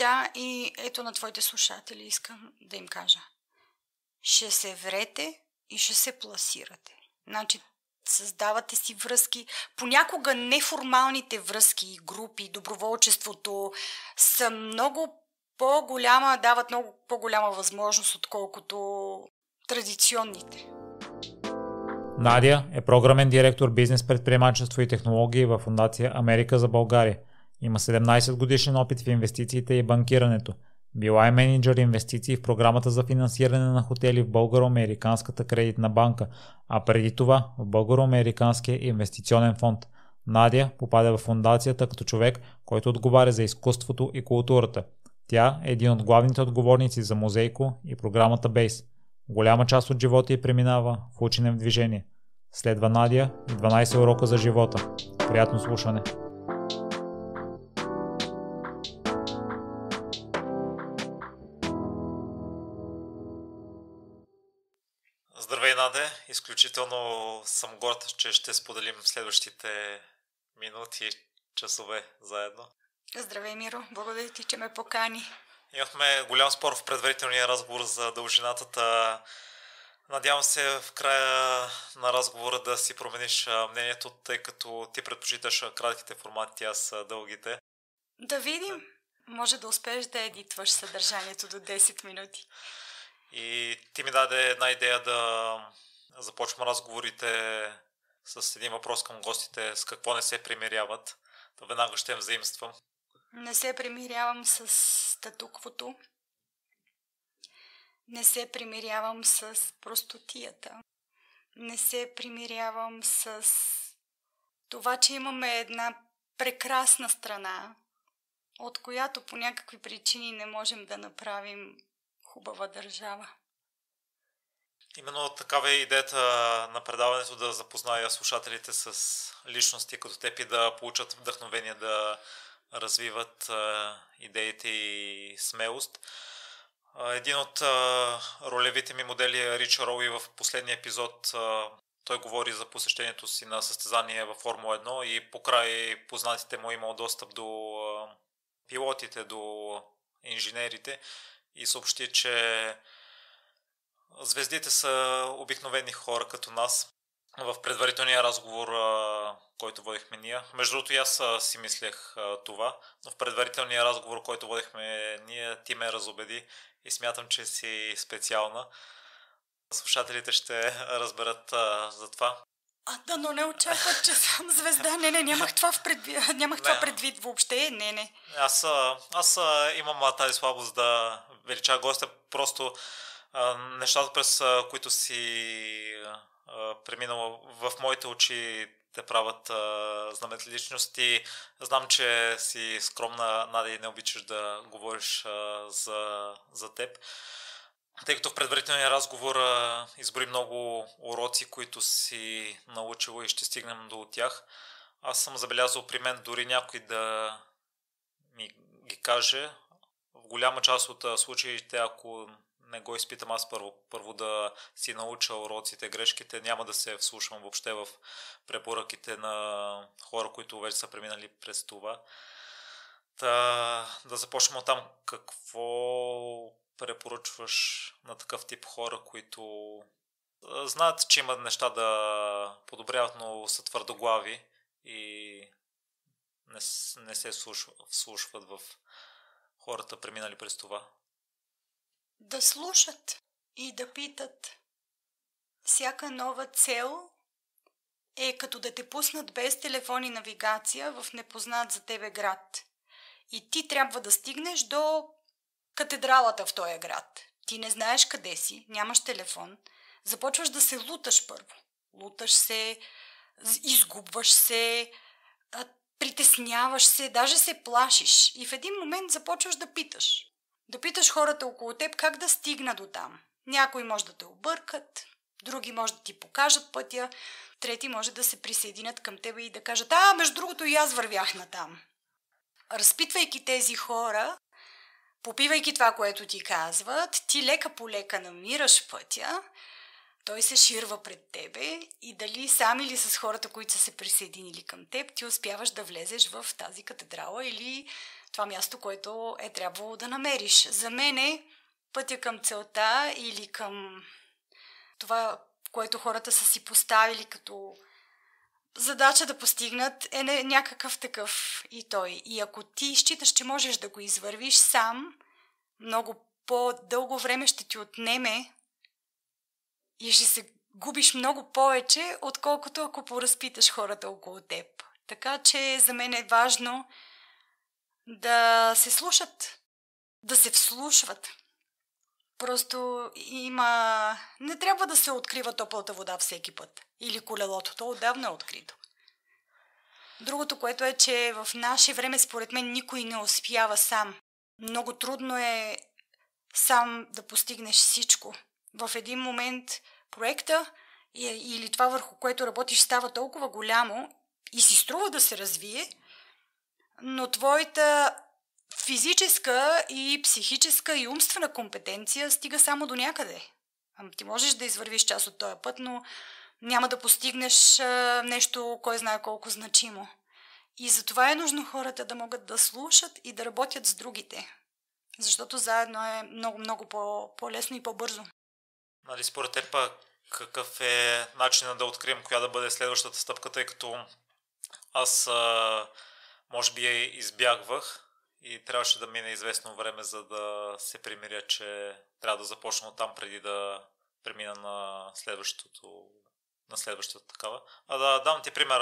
Да, и ето на твоите слушатели искам да им кажа. Ще се врете и ще се пласирате. Значи, създавате си връзки. Понякога неформалните връзки, групи, доброволчеството са дават много по-голяма възможност, отколкото традиционните. Надя е програмен директор бизнес предприемачество и технологии във фондация Америка за България. Има 17 годишен опит в инвестициите и банкирането. Била е мениджър инвестиции в програмата за финансиране на хотели в Българо-американската кредитна банка, а преди това в Българо-американския инвестиционен фонд. Надя попада в фондацията като човек, който отговаря за изкуството и културата. Тя е един от главните отговорници за Мозейко и програмата Бейс. Голяма част от живота й преминава в учене в движение. Следва Надя и 12 урока за живота. Приятно слушане! Здравей, Наде! Изключително съм горд, че ще споделим следващите минути и часове заедно. Здравей, Миро! Благодаря ти, че ме покани. Имахме голям спор в предварителния разговор за дължината. Надявам се в края на разговора да си промениш мнението, тъй като ти предпочиташ кратките формати, аз дългите. Да видим. Може да успееш да едитваш съдържанието до 10 минути. И ти ми даде една идея да започвам разговорите с един въпрос към гостите. С какво не се примиряват? То веднага ще взаимствам. Не се примирявам с статуквото. Не се примирявам с простотията. Не се примирявам с това, че имаме една прекрасна страна, от която по някакви причини не можем да направим хубава държава. Именно такава е идеята на предаването, да запозная слушателите с личности като теб и да получат вдъхновение да развиват идеите и смелост. Един от ролевите ми модели е Рич Роу и в последния епизод той говори за посещението си на състезание във Формула 1 и покрай познатите му имал достъп до пилотите, до инженерите и съобщи, че звездите са обикновени хора като нас. В предварителния разговор, който водихме ние, между другото и аз си мислех това, но в предварителния разговор, който водихме ние, ти ме разубеди и смятам, че си специална. Слушателите ще разберат за това. Но не очакват, че съм звезда. Не, нямах това предвид въобще. Не. Аз имам тази слабост да велича гостя, просто нещата, през които си преминала в моите очи те правят знаменити личности. Знам, че си скромна, Надя, и не обичаш да говориш за теб. Тъй като в предварителния разговор избори много уроци, които си научила и ще стигнем до тях. Аз съм забелязал при мен дори някой да ми ги каже. В голяма част от случаите, ако не го изпитам аз първо да си науча уроците, грешките, няма да се вслушвам въобще в препоръките на хора, които вече са преминали през това. Да започнем от там. Какво препоръчваш на такъв тип хора, които знаят, че имат неща да подобряват, но са твърдоглави и не се вслушват в хората, преминали през това? Да слушат и да питат. Всяка нова цел е като да те пуснат без телефон и навигация в непознат за тебе град. И ти трябва да стигнеш до катедралата в този град. Ти не знаеш къде си, нямаш телефон. Започваш да се луташ първо. Луташ се, изгубваш се, притесняваш се, даже се плашиш. И в един момент започваш да питаш. Да питаш хората около теб как да стигна до там. Някои може да те объркат, други може да ти покажат пътя, трети може да се присъединят към теб и да кажат: между другото и аз вървях натам. Разпитвайки тези хора, попивайки това, което ти казват, ти лека по лека намираш пътя, той се ширва пред тебе и дали сам или с хората, които са се присъединили към теб, ти успяваш да влезеш в тази катедрала или това място, което е трябвало да намериш. За мен пътя към целта или към това, което хората са си поставили като задача да постигнат, е някакъв такъв и той. И ако ти считаш, че можеш да го извървиш сам, много по-дълго време ще ти отнеме и ще се губиш много повече, отколкото ако поразпиташ хората около теб. Така че за мен е важно да се слушат, да се вслушват. Просто не трябва да се открива топлата вода всеки път. Или колелото. То отдавна е открито. Другото, което е, че в наше време, според мен, никой не успява сам. Много трудно е сам да постигнеш всичко. В един момент проекта или това, върху което работиш, става толкова голямо и си струва да се развие, но твоята физическа и психическа и умствена компетенция стига само до някъде. Ти можеш да извървиш част от този път, но няма да постигнеш нещо, кой знае колко значимо. И затова е нужно хората да могат да слушат и да работят с другите. Защото заедно е много по-лесно и по-бързо. Нали, според теб какъв е начинът да открием коя да бъде следващата стъпка, тъй като аз може би избягвах и трябваше да мине известно време, за да се примиря, че трябва да започна оттам преди да премина на следващата такава. Да дам ти пример.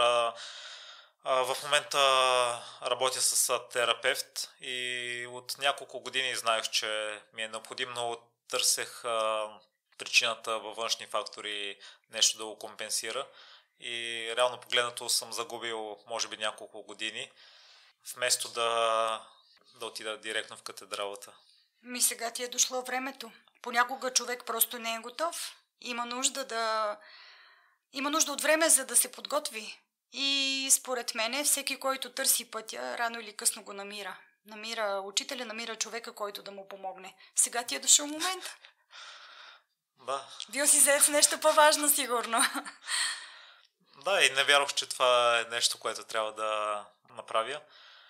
В момента работя с терапевт и от няколко години знаех, че ми е необходимо, но търсех причината във външни фактори нещо да го компенсира. И реално погледнато съм загубил може би няколко години, вместо да отида директно в катедралата. Сега ти е дошло времето. Понякога човек просто не е готов. Има нужда от време, за да се подготви. И според мен всеки, който търси пътя, рано или късно го намира. Намира учителя, намира човека, който да му помогне. Сега ти е дошъл момент. Да. Бил си зает с нещо по-важно, сигурно. Да, и не вярвах, че това е нещо, което трябва да направя.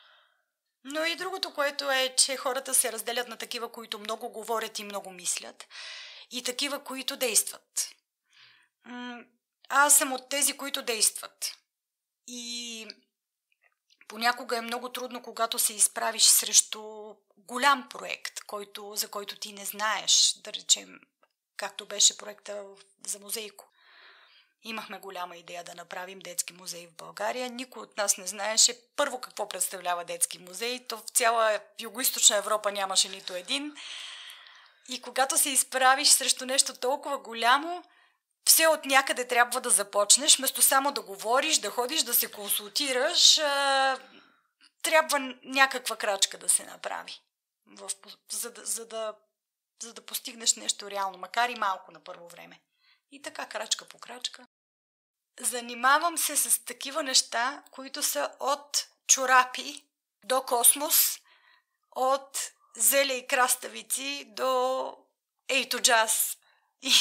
Но и другото, което е, че хората се разделят на такива, които много говорят и много мислят, и такива, които действат. Аз съм от тези, които действат. И понякога е много трудно, когато се изправиш срещу голям проект, за който ти не знаеш, да речем, както беше проекта за Музейко. Имахме голяма идея да направим детски музей в България. Никой от нас не знаеше първо какво представлява детски музей. То в цяла Югоизточна Европа нямаше нито един. И когато се изправиш срещу нещо толкова голямо, все от някъде трябва да започнеш. Вместо само да говориш, да ходиш, да се консултираш, трябва някаква крачка да се направи, за да постигнеш нещо реално, макар и малко на първо време. И така, крачка по крачка. Занимавам се с такива неща, които са от чорапи до космос, от зеле и краставици до ейто джаз. И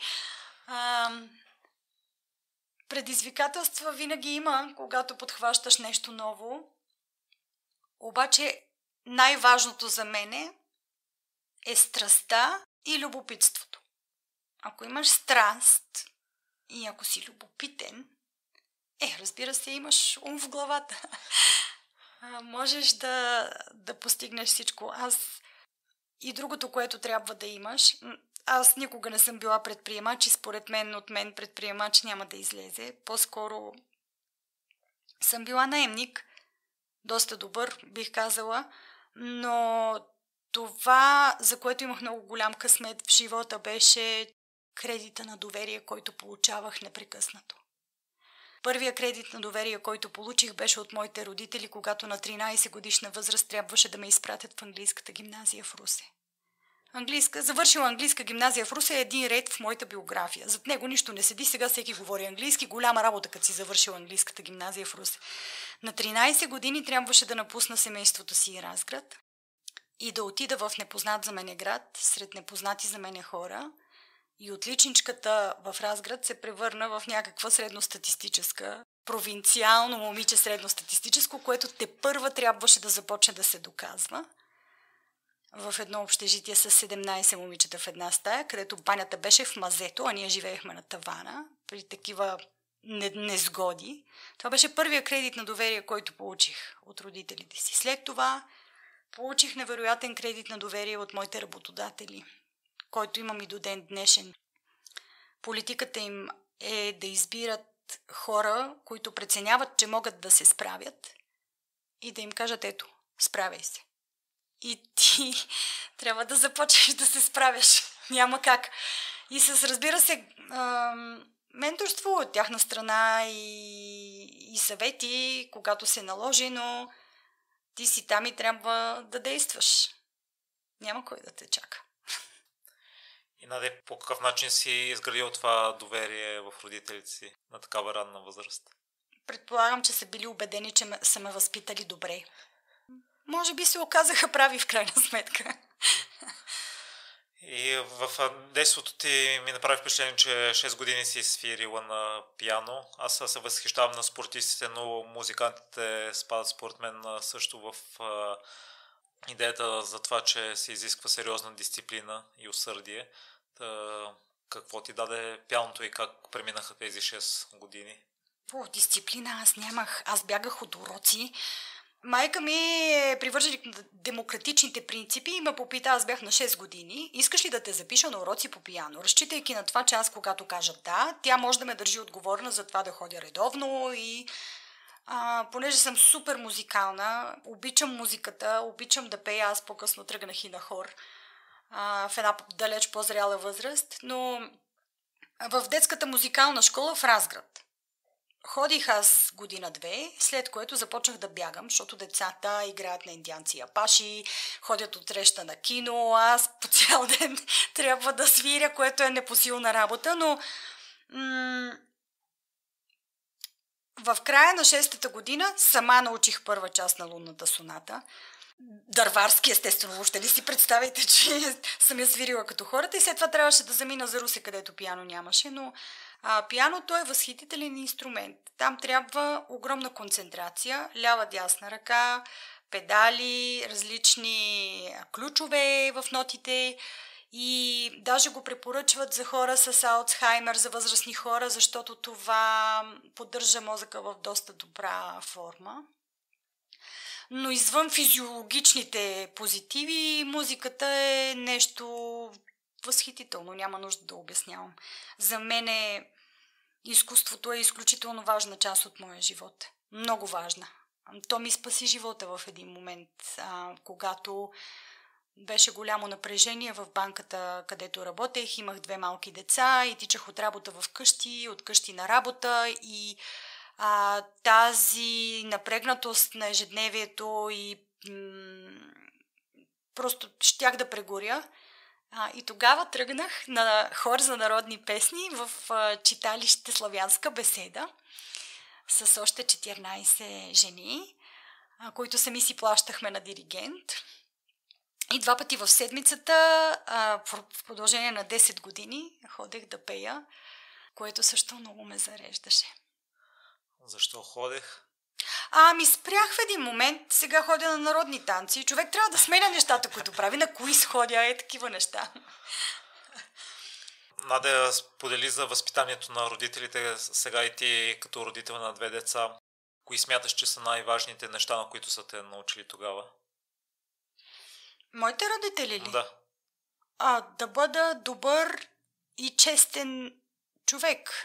предизвикателства винаги има, когато подхващаш нещо ново. Обаче най-важното за мене е страстта и любопитството. Ако имаш страст и ако си любопитен, разбира се, имаш ум в главата. Можеш да постигнеш всичко. И другото, което трябва да имаш, аз никога не съм била предприемач и според мен от мен предприемач няма да излезе. По-скоро съм била наемник, доста добър, бих казала, но това, за което имах много голям късмет в живота, беше кредита на доверие, който получавах непрекъснато. Първия кредит на доверие, който получих, беше от моите родители, когато на 13 годишна възраст трябваше да ме изпратят в английската гимназия в Русе. Завършила английска гимназия в Русе е един ред в моята биография. Зад него нищо не седи, сега всеки говори английски. Голяма работа, като си завършила английската гимназия в Русе. На 13 години трябваше да напусна семейството си и Разград и да отида в непознат за мене град, сред непознати за мене хора. И отличничката в Разград се превърна в някаква средностатистическа провинциално момиче средностатистическо, което тепърва трябваше да започне да се доказва. В едно общежитие с 17 момичета в една стая, където банята беше в мазето, а ние живеехме на тавана, при такива незгоди. Това беше първия кредит на доверие, който получих от родителите си. След това получих невероятен кредит на доверие от моите работодатели, който имам и до ден днешен. Политиката им е да избират хора, които преценяват, че могат да се справят и да им кажат: ето, справяй се. И ти трябва да започнеш да се справяш. Няма как. И с, разбира се, менторство от тяхна страна и съвети, когато се наложи, но ти си там и трябва да действаш. Няма кой да те чака. И Наде, по какъв начин си изградил това доверие в родителите си на такава ранна възраст? Предполагам, че са били убедени, че са ме възпитали добре. Може би се оказаха прави в крайна сметка. И в детството ти ми направи впечатление, че 6 години си свирила на пиано. Аз се възхищавам на спортистите, но музикантите спадат според мен също в идеята за това, че се изисква сериозна дисциплина и усърдие. Какво ти даде пианото и как преминаха тези 6 години? По дисциплина аз нямах. Аз бягах от уроци. Майка ми е привърженик на демократичните принципи и ме попита, аз бях на 6 години, искаш ли да те запиша на уроци по пиано? Разчитайки на това, че аз когато кажа да, тя може да ме държи отговорна за това да ходя редовно и понеже съм супер музикална, обичам музиката, обичам да пея, аз по-късно тръгнах и на хор в една далеч по-зряла възраст, но в детската музикална школа в Разград ходих аз година-две, след което започнах да бягам, защото децата играят на индианци и апаши, ходят от среща на кино, аз по цял ден трябва да свиря, което е непосилна работа, но в края на 6-та година сама научих първа част на лунната соната. Дърварски, естествено, въобще ли си представите, че съм я свирила като хората и след това трябваше да замина за Русе, където пиано нямаше, но пианото е възхитителен инструмент. Там трябва огромна концентрация, лява-дясна ръка, педали, различни ключове в нотите и даже го препоръчват за хора с Алцхаймер, за възрастни хора, защото това поддържа мозъка в доста добра форма. Но извън физиологичните позитиви, музиката е нещо възхитително, няма нужда да обяснявам. За мен изкуството е изключително важна част от моя живот. Много важна. То ми спаси живота в един момент, когато беше голямо напрежение в банката, където работех. Имах 2 малки деца и тичах от работа в къщи, от къщи на работа и тази напрегнатост на ежедневието и просто щях да прегоря. И тогава тръгнах на хор за народни песни в читалище Славянска беседа с още 14 жени, които сами си плащахме на диригент. И 2 пъти в седмицата, в продължение на 10 години, ходех да пея, което също много ме зареждаше. Защо ходех? Спрях в един момент, сега ходя на народни танци. Човек трябва да сменя нещата, които прави. На кои сходя, такива неща. Надя сподели за възпитанието на родителите. Сега и ти, като родител на 2 деца, кои смяташ, че са най-важните неща, на които са те научили тогава? Моите родители ли? Да. Да бъда добър и честен човек.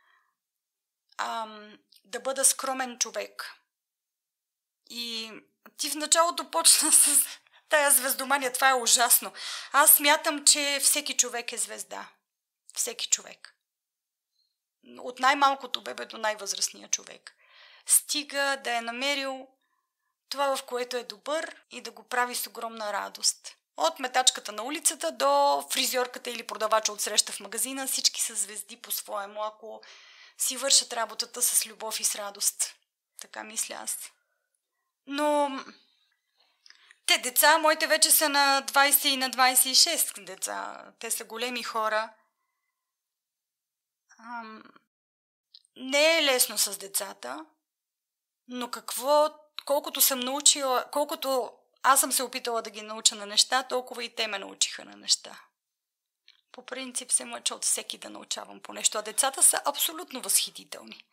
Да бъда скромен човек. И ти в началото почна с тая звездомания. Това е ужасно. Аз смятам, че всеки човек е звезда. Всеки човек. От най-малкото бебе до най-възрастния човек. Стига да е намерил това, в което е добър и да го прави с огромна радост. От метачката на улицата до фризьорката или продавача от среща в магазина, всички са звезди по-своему, ако си вършат работата с любов и с радост. Така мисля аз. Но те деца, моите вече са на 20 и на 26 деца. Те са големи хора. Не е лесно с децата, но колкото съм научила, колкото аз съм се опитала да ги науча на неща, толкова и те ме научиха на неща. По принцип се мъча от всеки да научавам по нещо, а децата са абсолютно възхитителни.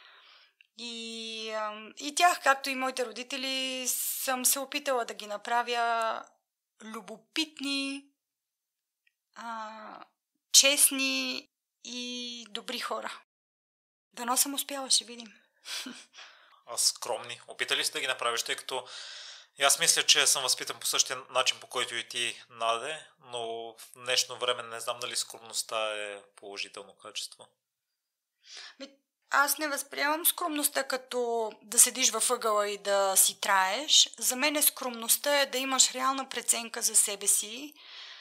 И тях, както и моите родители, съм се опитала да ги направя любопитни, честни и добри хора. Дано съм успяла, ще видим. А скромни? Опитали ли си да ги направиш, тъй като и аз мисля, че съм възпитан по същия начин, по който и ти, Наде, но в днешно време не знам дали скромността е положително качество. Аз не възприемам скромността като да седиш във ъгъла и да си траеш. За мен скромността е да имаш реална преценка за себе си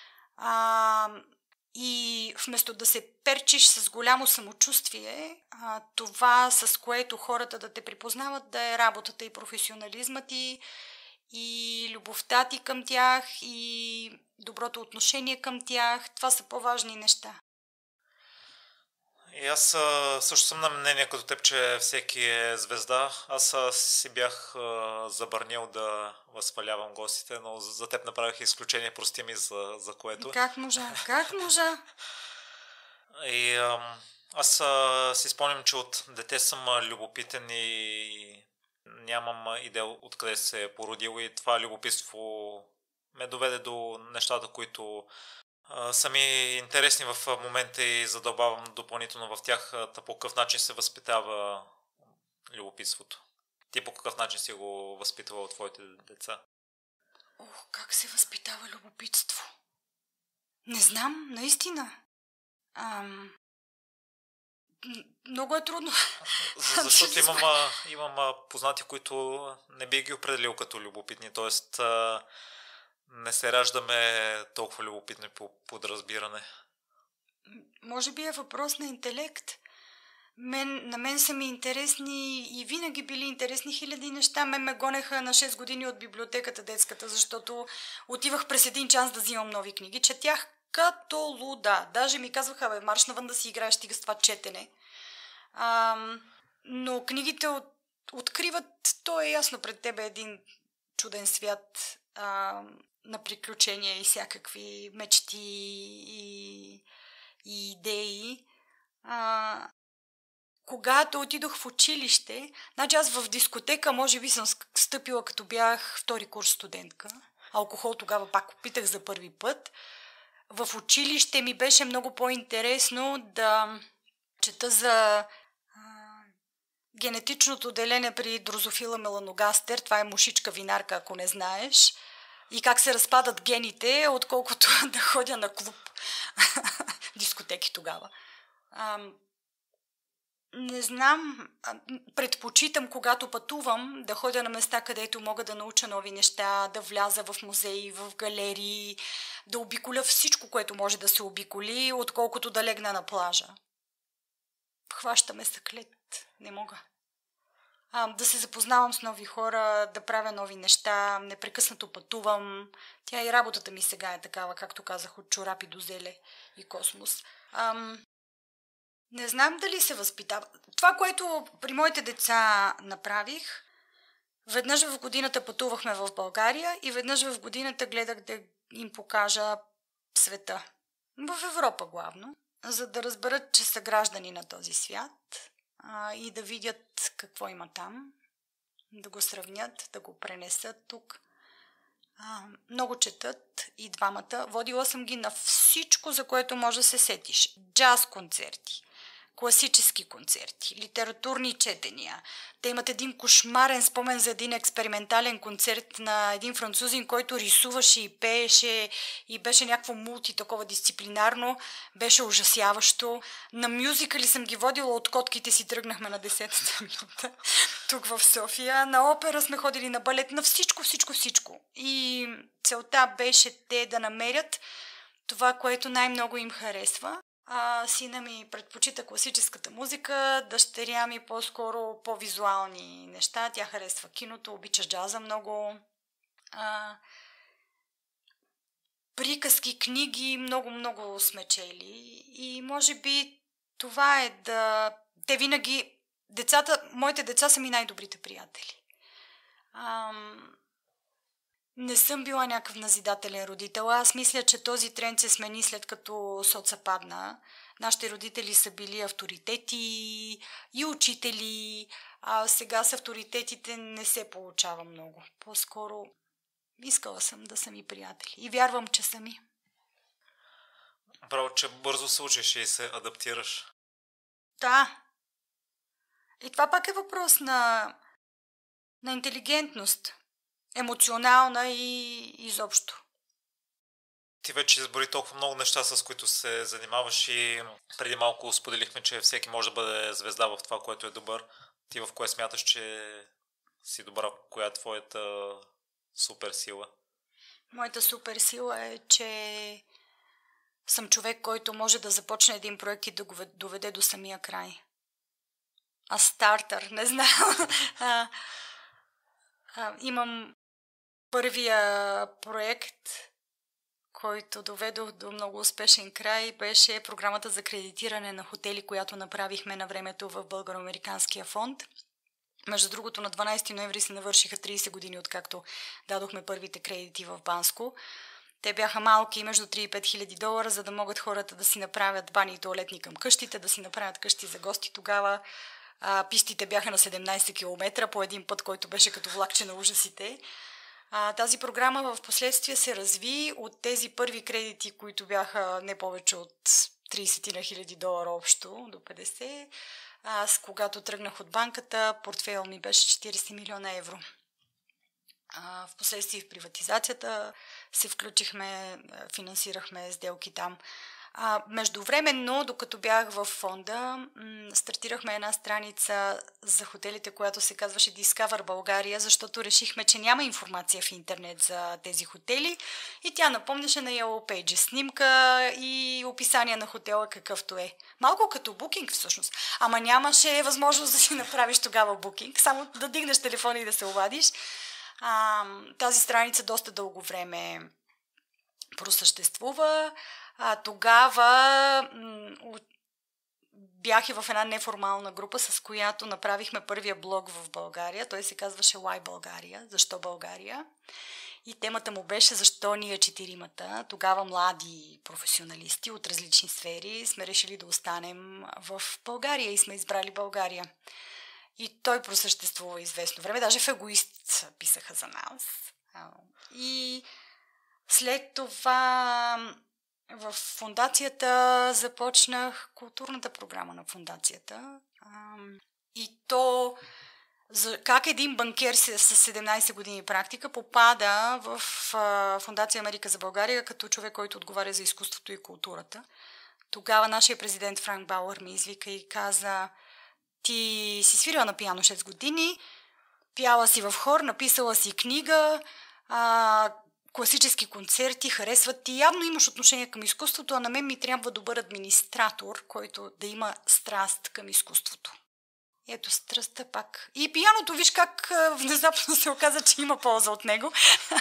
и вместо да се перчиш с голямо самочувствие, това с което хората да те припознават да е работата и професионализмът ти и любовта ти към тях и доброто отношение към тях. Това са по-важни неща. И аз също съм на мнение като теб, че всеки е звезда. Аз си бях забранил да възхвалявам гостите, но за теб направих изключение, прости ми за което. Как можа? Как можа? И аз си спомням, че от дете съм любопитен и нямам идея откъде се е породил и това любопитство ме доведе до нещата, които са ми интересни в момента и задълбавам допълнително в тях. По какъв начин се възпитава любопитството? Ти по какъв начин си го възпитала от твоите деца? Как се възпитава любопитство? Не знам, наистина. Много е трудно. Защото имам познати, които не би ги определил като любопитни, т.е. не се раждаме толкова любопитни по подразбиране. Може би е въпрос на интелект. На мен са ми интересни и винаги били интересни хиляди неща. Мен ме гонеха на 6 години от библиотеката детската, защото отивах през един час да взимам нови книги. Четях като луда. Даже ми казваха, марш навън да си играеш, стига с това четене. Но книгите откриват, то е ясно пред тебе, един чуден свят на приключения и всякакви мечти и идеи. Когато отидох в училище, значи аз в дискотека може би съм стъпила като бях втори курс студентка. Алкохол тогава пак опитах за първи път. В училище ми беше много по-интересно да чета за генетичното деление при дрозофила меланогастер. Това е мушичка винарка, ако не знаеш. И как се разпадат гените, отколкото да ходя на клуб. Дискотеки тогава. Не знам, предпочитам, когато пътувам, да ходя на места, където мога да науча нови неща, да вляза в музеи, в галерии, да обиколя всичко, което може да се обиколи, отколкото да легна на плажа. Хващаме съклет, не мога. Да се запознавам с нови хора, да правя нови неща, непрекъснато пътувам. Тя и работата ми сега е такава, както казах, от чорапи до зеле и космос. Не знам дали се възпитава. Това, което при моите деца направих, веднъж в годината пътувахме в България и веднъж в годината гледах да им покажа света. В Европа главно, за да разберат, че са граждани на този свят и да видят какво има там, да го сравнят, да го пренесат тук. Много четат и двамата. Водила съм ги на всичко, за което може да се сетиш. Джаз концерти, класически концерти, литературни четения. Те имат един кошмарен спомен за един експериментален концерт на един французин, който рисуваше и пееше и беше някакво мулти, такова дисциплинарно. Беше ужасяващо. На мюзикали съм ги водила, от котките си тръгнахме на 10-та минута. Тук в София. На опера сме ходили, на балет, на всичко. И целта беше те да намерят това, което най-много им харесва. Сина ми предпочита класическата музика, дъщеря ми по-скоро по-визуални неща. Тя харесва киното, обича джаза много. Приказки, книги, много сме чели. И може би това е да те винаги... Моите деца са ми най-добрите приятели. Не съм била някакъв назидателен родител. Аз мисля, че този тренд се смени след като соца падна. Нашите родители са били авторитети и учители, а сега с авторитетите не се получава много. По-скоро искала съм да са ми приятели. И вярвам, че са ми. Право, че бързо се учиш и се адаптираш. Да. И това пак е въпрос на интелигентност. Емоционална и изобщо. Ти вече избори толкова много неща, с които се занимаваш и преди малко споделихме, че всеки може да бъде звезда в това, което е добър. Ти в кое смяташ, че си добра? Коя е твоята суперсила? Моята суперсила е, че съм човек, който може да започне един проект и да го доведе до самия край. Стартър, не знам. Имам първия проект, който доведох до много успешен край, беше програмата за кредитиране на хотели, която направихме на времето в Българо-американския фонд. Между другото, на 12 ноември се навършиха 30 години, откакто дадохме първите кредити в Банско. Те бяха малки, между 3 и 5 хиляди долара, за да могат хората да си направят бани и тоалетни към къщите, да си направят къщи за гости тогава. Пистите бяха на 17 км по един път, който беше като влакче на ужасите. Тази програма в последствие се разви от тези първи кредити, които бяха не повече от 30 на хиляди долара общо, до 50. Аз, когато тръгнах от банката, портфейл ми беше 40 милиона евро. В последствие в приватизацията се включихме, финансирахме сделки там. Междувременно, докато бях в фонда, стартирахме една страница за хотелите, която се казваше Discover България, защото решихме, че няма информация в интернет за тези хотели и тя напомняше на Yellow Pages снимка и описание на хотела какъвто е. Малко като букинг всъщност. Ама нямаше възможност да си направиш тогава букинг, само да дигнеш телефона и да се обадиш. Тази страница доста дълго време просъществува. Тогава бях и в една неформална група, с която направихме първия блог в България. Той се казваше Why България? Защо България? И темата му беше защо ние четиримата, тогава млади професионалисти от различни сфери, сме решили да останем в България и сме избрали България. И той просъществува известно време. Даже в Егоист писаха за нас. И след това в фондацията започнах културната програма на фондацията. И то как един банкер с 17 години практика попада в Фондация Америка за България като човек, който отговаря за изкуството и културата. Тогава нашия президент Франк Бауър ми извика и каза: ти си свирила на пиано 6 години, пяла си в хор, написала си книга, класически концерти, харесват ти, явно имаш отношение към изкуството, а на мен ми трябва добър администратор, който да има страст към изкуството. Ето страстта пак. И пияното, виж как внезапно се оказа, че има полза от него.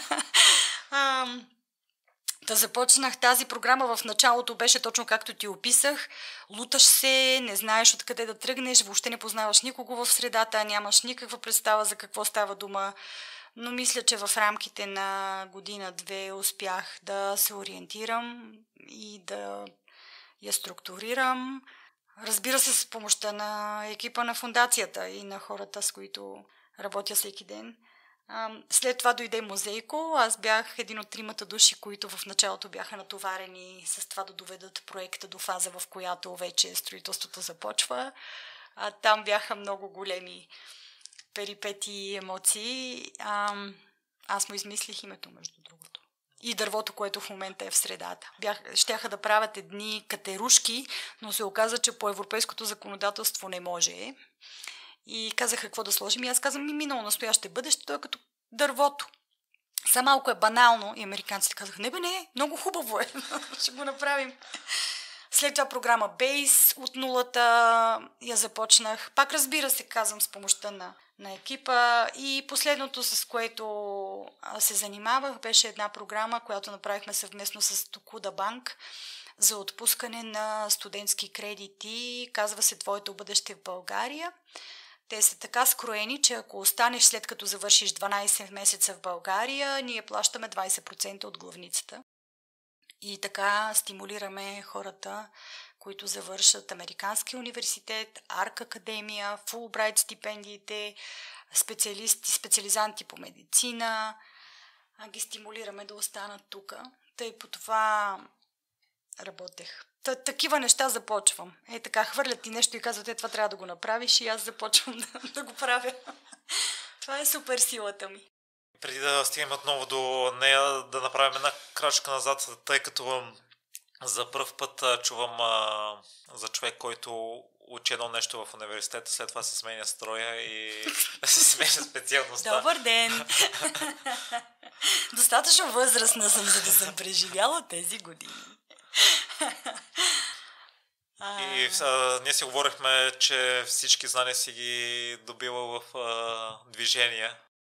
Да започнах тази програма, в началото беше точно както ти описах. Луташ се, не знаеш откъде да тръгнеш, въобще не познаваш никого в средата, нямаш никаква представа за какво става дума. Но мисля, че в рамките на година-две успях да се ориентирам и да я структурирам. Разбира се, с помощта на екипа на фондацията и на хората, с които работя всеки ден. След това дойде Музейко. Аз бях един от 3 души, които в началото бяха натоварени с това да доведат проекта до фаза, в която вече строителството започва. Там бяха много големи перипети и емоции. Аз му измислих името, между другото. И дървото, което в момента е в средата. Щяха да правят едни катерушки, но се оказа, че по европейското законодателство не може. И казаха какво да сложим. И аз казвам, минало, настояще, бъдеще, той е като дървото. Са малко е банално. И американците казаха, не, много хубаво е. Ще го направим. След това програма Base от нулата я започнах. Пак разбира се, казвам, с помощта на екипа. И последното, с което се занимавах, беше една програма, която направихме съвместно с Токуда Банк за отпускане на студентски кредити. Казва се Твоето бъдеще в България. Те са така скроени, че ако останеш след като завършиш 12 месеца в България, ние плащаме 20% от главницата. И така стимулираме хората, които завършат Американски университет, Арк Академия, Фулбрайт стипендиите, специализанти по медицина. Ги стимулираме да останат тук. Тъй по това работех. Такива неща започвам. Така, хвърлят ти нещо и казват, това трябва да го направиш и аз започвам да го правя. Това е супер силата ми. Преди да стигнем отново до нея, да направим една крачка назад, тъй като за пръв път чувам за човек, който учи едно нещо в университета, след това се сменя строя и се сменя специалността. Добър ден! Достатъчно възрастна съм, за да съм преживяла тези години. И ние си говорихме, че всички знания си ги добила в движение.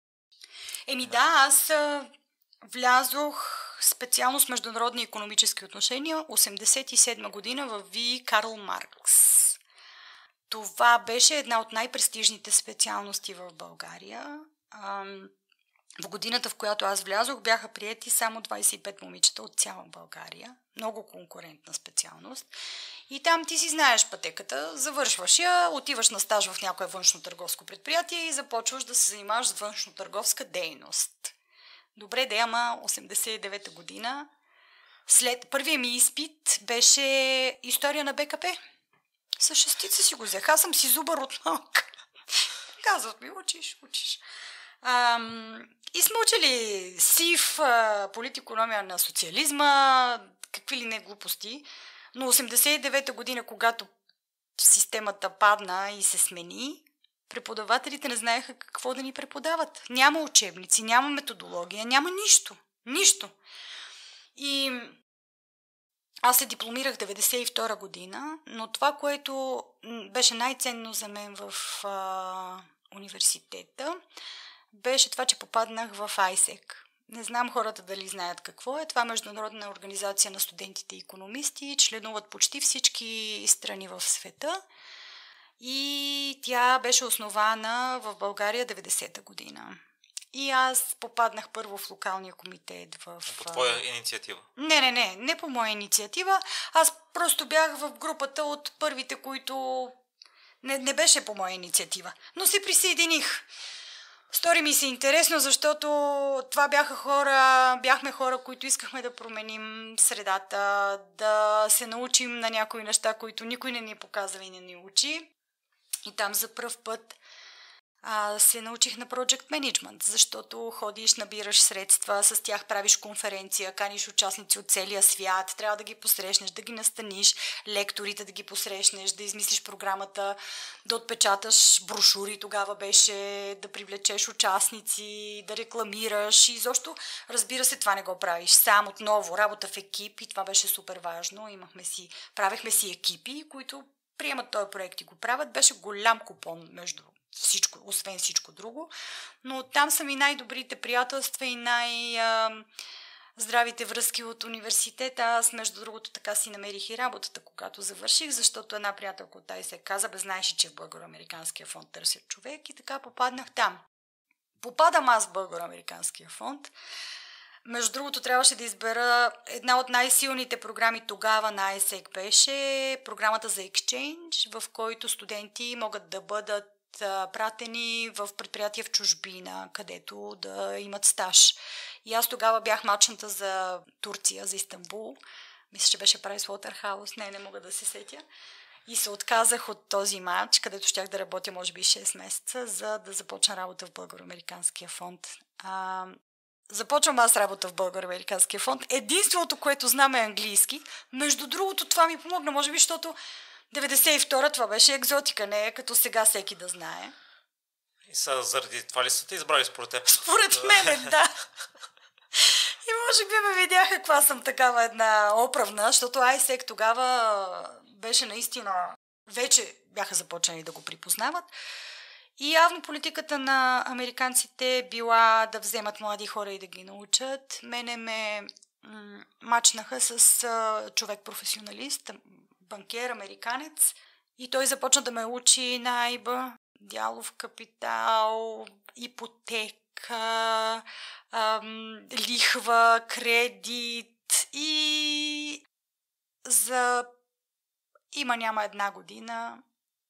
Аз влязох специално с международни икономически отношения 1987 година в ВИИ Карл Маркс. Това беше една от най-престижните специалности в България. В годината, в която аз влязох, бяха приети само 25 момичета от цяла България. Много конкурентна специалност. И там ти си знаеш пътеката, завършваш я, отиваш на стаж в някое външно-търговско предприятие и започваш да се занимаваш с външно-търговска дейност. Добре, ама 89-та година, след първия ми изпит беше история на БКП. С шестица си го взех. Аз съм си зубър от малка. Казват ми, учиш. И сме учили СИФ, политикономия на социализма, какви ли не глупости. Но 89-та година, когато системата падна и се смени, преподавателите не знаеха какво да ни преподават. Няма учебници, няма методология, няма нищо. Нищо. И аз се дипломирах 92 година, но това, което беше най-ценно за мен в университета, беше това, че попаднах в ISEC. Не знам хората дали знаят какво е. Това е Международна организация на студентите и икономисти. Членуват почти всички страни в света. И тя беше основана в България 90-та година. И аз попаднах първо в локалния комитет По твоя инициатива? Не по моя инициатива. Аз просто бях в групата от първите, които не беше по моя инициатива. Но се присъединих. Стори ми се интересно, защото това бяхме хора, които искахме да променим средата, да се научим на някои неща, които никой не ни показва и не ни учи. И там за пръв път се научих на Project Management, защото ходиш, набираш средства, с тях правиш конференция, каниш участници от целия свят, трябва да ги посрещнеш, да ги настаниш, лекторите да ги посрещнеш, да измислиш програмата, да отпечаташ брошури, тогава беше да привлечеш участници, да рекламираш и изобщо, разбира се, това не го правиш сам, отново, работа в екип и това беше супер важно. Правехме си екипи, които приемат този проект и го правят. Беше голям купон между всичко, освен всичко друго. Но там са ми най-добрите приятелства и здравите връзки от университета. Аз, между другото, така си намерих и работата, когато завърших, защото една приятелка от тай се каза, знаеш, че в Българо-американския фонд търсят човек и така попаднах там. Попадам аз в Българо-американския фонд. Между другото, трябваше да избера една от най-силните програми тогава на ISEC беше програмата за Exchange, в който студенти могат да бъдат пратени в предприятия в чужбина, където да имат стаж. И аз тогава бях мачната за Турция, за Истанбул. Мисля, че беше Pricewaterhouse. Не мога да се сетя. И се отказах от този матч, където щях да работя може би 6 месеца, за да започна работа в Българо-американския фонд. Започвам аз работа в Българо-американския фонд. Единственото, което знам е английски. Между другото, това ми помогна, може би, защото 92-та това беше екзотика, не е като сега всеки да знае. И заради това ли са те избрали според теб? Според мен, да. И може би ме видяха каква съм такава една оправна, защото ISEC тогава беше наистина... Вече бяха започнали да го припознават. И явно политиката на американците била да вземат млади хора и да ги научат. Мене ме мачнаха с човек-професионалист, банкер, американец, и той започна да ме учи на АИБА, дялов капитал, ипотека, лихва, кредит и няма една година,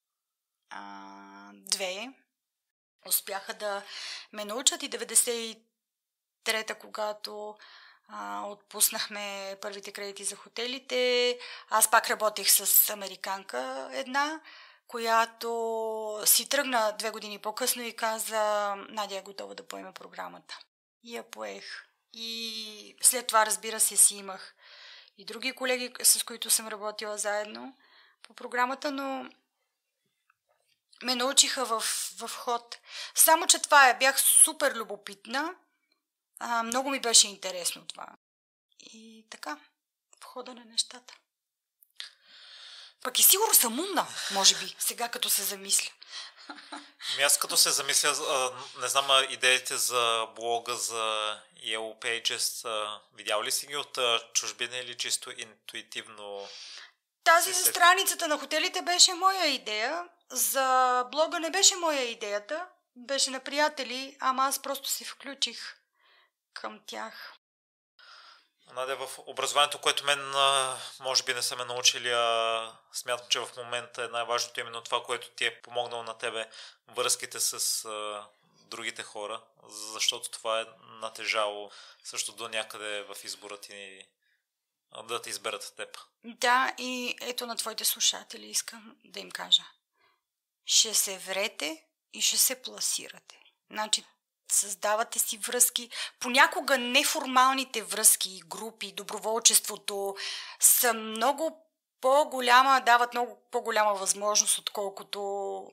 две, успяха да ме научат и 93-та, когато отпуснахме първите кредити за хотелите, аз пак работех с американка една, която си тръгна 2 години по-късно и каза: Надя е готова да поеме програмата. И я поех. И след това, разбира се, си имах и други колеги, с които съм работила заедно по програмата, но ме научиха в ход. Само, че бях супер любопитна. Много ми беше интересно това. И така, в хода на нещата. Пък и сигурно съм умна, може би, сега като се замисля. Аз като се замисля, не знам, идеите за блога, за Yellow Pages, видял ли си ги от чужбина или чисто интуитивно? Тази за страницата на хотелите беше моя идея. За блога не беше моя идеята. Беше на приятели, ама аз просто се включих към тях. Надя, в образованието, което мен може би не са ме научили, смятам, че в момента е най-важното именно това, което ти е помогнало на тебе, връзките с другите хора, защото това е натежало също до някъде в избора ти да те изберат теб. Да, и ето на твоите слушатели искам да им кажа. Ще се врете и ще се пласирате. Значи, създавате си връзки. Понякога неформалните връзки, групи, доброволчеството са много по-голяма, дават много по-голяма възможност, отколкото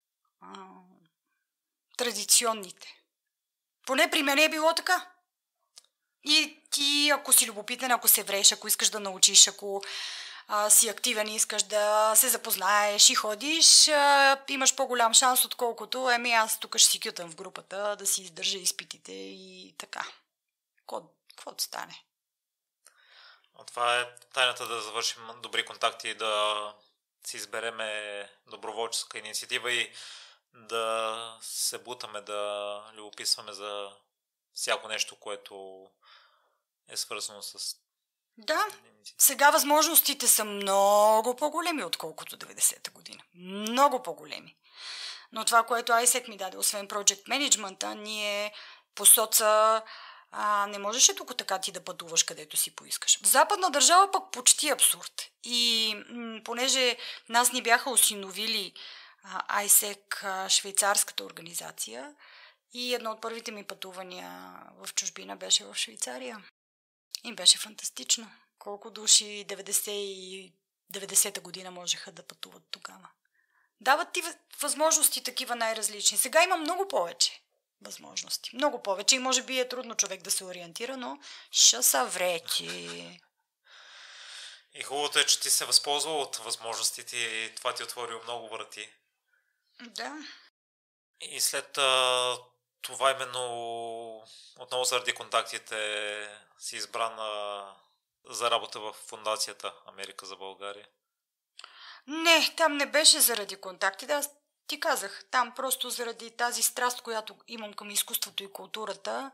традиционните. Поне при мен е било така. И ти, ако си любопитен, ако се вреш, ако искаш да научиш, ако си активен и искаш да се запознаеш и ходиш, имаш по-голям шанс, отколкото аз тук ще си кютам в групата, да си издържа изпитите и така. Каквото стане. Това е тайната да завършим добри контакти и да си избереме доброволческа инициатива и да се бутаме, да любопитстваме за всяко нещо, което е свързано с... Да, сега възможностите са много по-големи, отколкото 90-та година. Много по-големи. Но това, което ISEC ми даде, освен Project Management, ние по соца не можеше тук така ти да пътуваш където си поискаш. В западна държава пък почти абсурд. И понеже нас ни бяха осиновили ISEC, швейцарската организация, и едно от първите ми пътувания в чужбина беше в Швейцария. И беше фантастично. Колко души 90-та година можеха да пътуват тогава. Дават ти възможности такива най-различни. Сега има много повече възможности. Много повече и може би е трудно човек да се ориентира, но ще са вречи. И хубавото е, че ти се възползва от възможностите и това ти отворило много врати. Да. И след това именно отново заради контактите си избрана за работа в фондацията Америка за България? Не, там не беше заради контактите. Аз ти казах, там просто заради тази страст, която имам към изкуството и културата.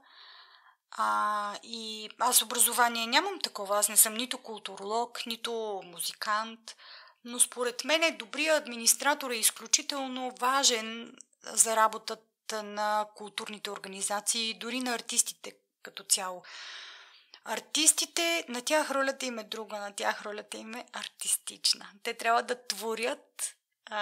И аз образование нямам такова. Аз не съм нито културолог, нито музикант. Но според мен добрият администратор е изключително важен за работата на културните организации, дори на артистите като цяло. Артистите, на тях ролята им е друга, на тях ролята им е артистична. Те трябва да творят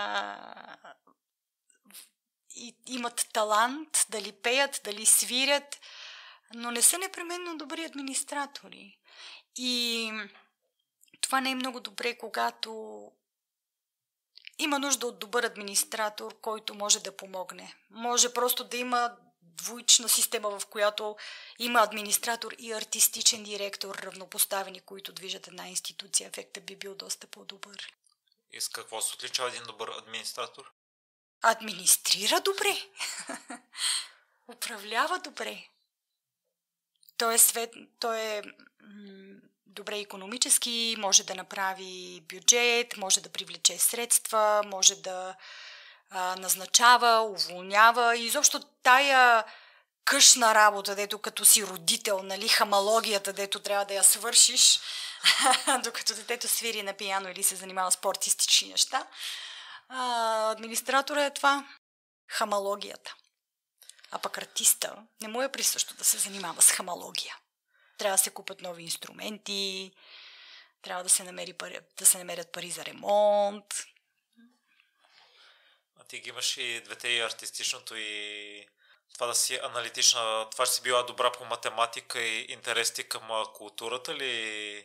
и имат талант, дали пеят, дали свирят, но не са непременно добри администратори. И това не е много добре, когато има нужда от добър администратор, който може да помогне. Може просто да има двоична система, в която има администратор и артистичен директор, равнопоставени, които движат една институция. Ефектът би бил доста по-добър. И с какво се отличава един добър администратор? Администрира добре. Управлява добре. той е добре икономически, може да направи бюджет, може да привлече средства, може да назначава, уволнява и изобщо тая къщна работа, дето като си родител, нали, хамалогията, дето трябва да я свършиш, докато детето свири на пияно или се занимава с спортистични неща. Администратора е това. Хамалогията. А пък артиста не му е присъщо да се занимава с хамалогия. Трябва да се купат нови инструменти, трябва да се намерят пари за ремонт. А ти ги имаш и двете, и артистичното, и това да си аналитична, това ще си била добра по математика и интересите към културата ли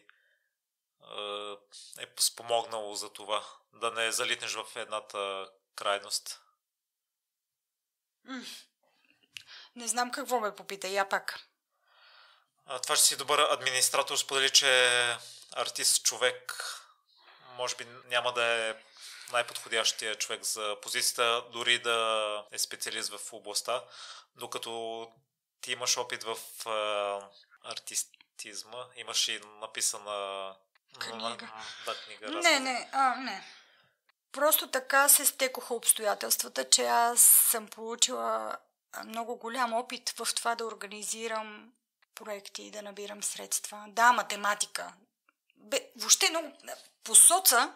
е спомогнало за това? Да не залитнеш в едната крайност? Не знам какво ме попита, я пак. Това ще си добър администратор, сподели, че артист човек може би няма да е най-подходящия човек за позицията, дори да е специалист в областта, докато ти имаш опит в артистизма, имаш и написана книга. Книга. Не. Просто така се стекоха обстоятелствата, че аз съм получила много голям опит в това да организирам проекти и да набирам средства. Да, математика. Въобще много... По соца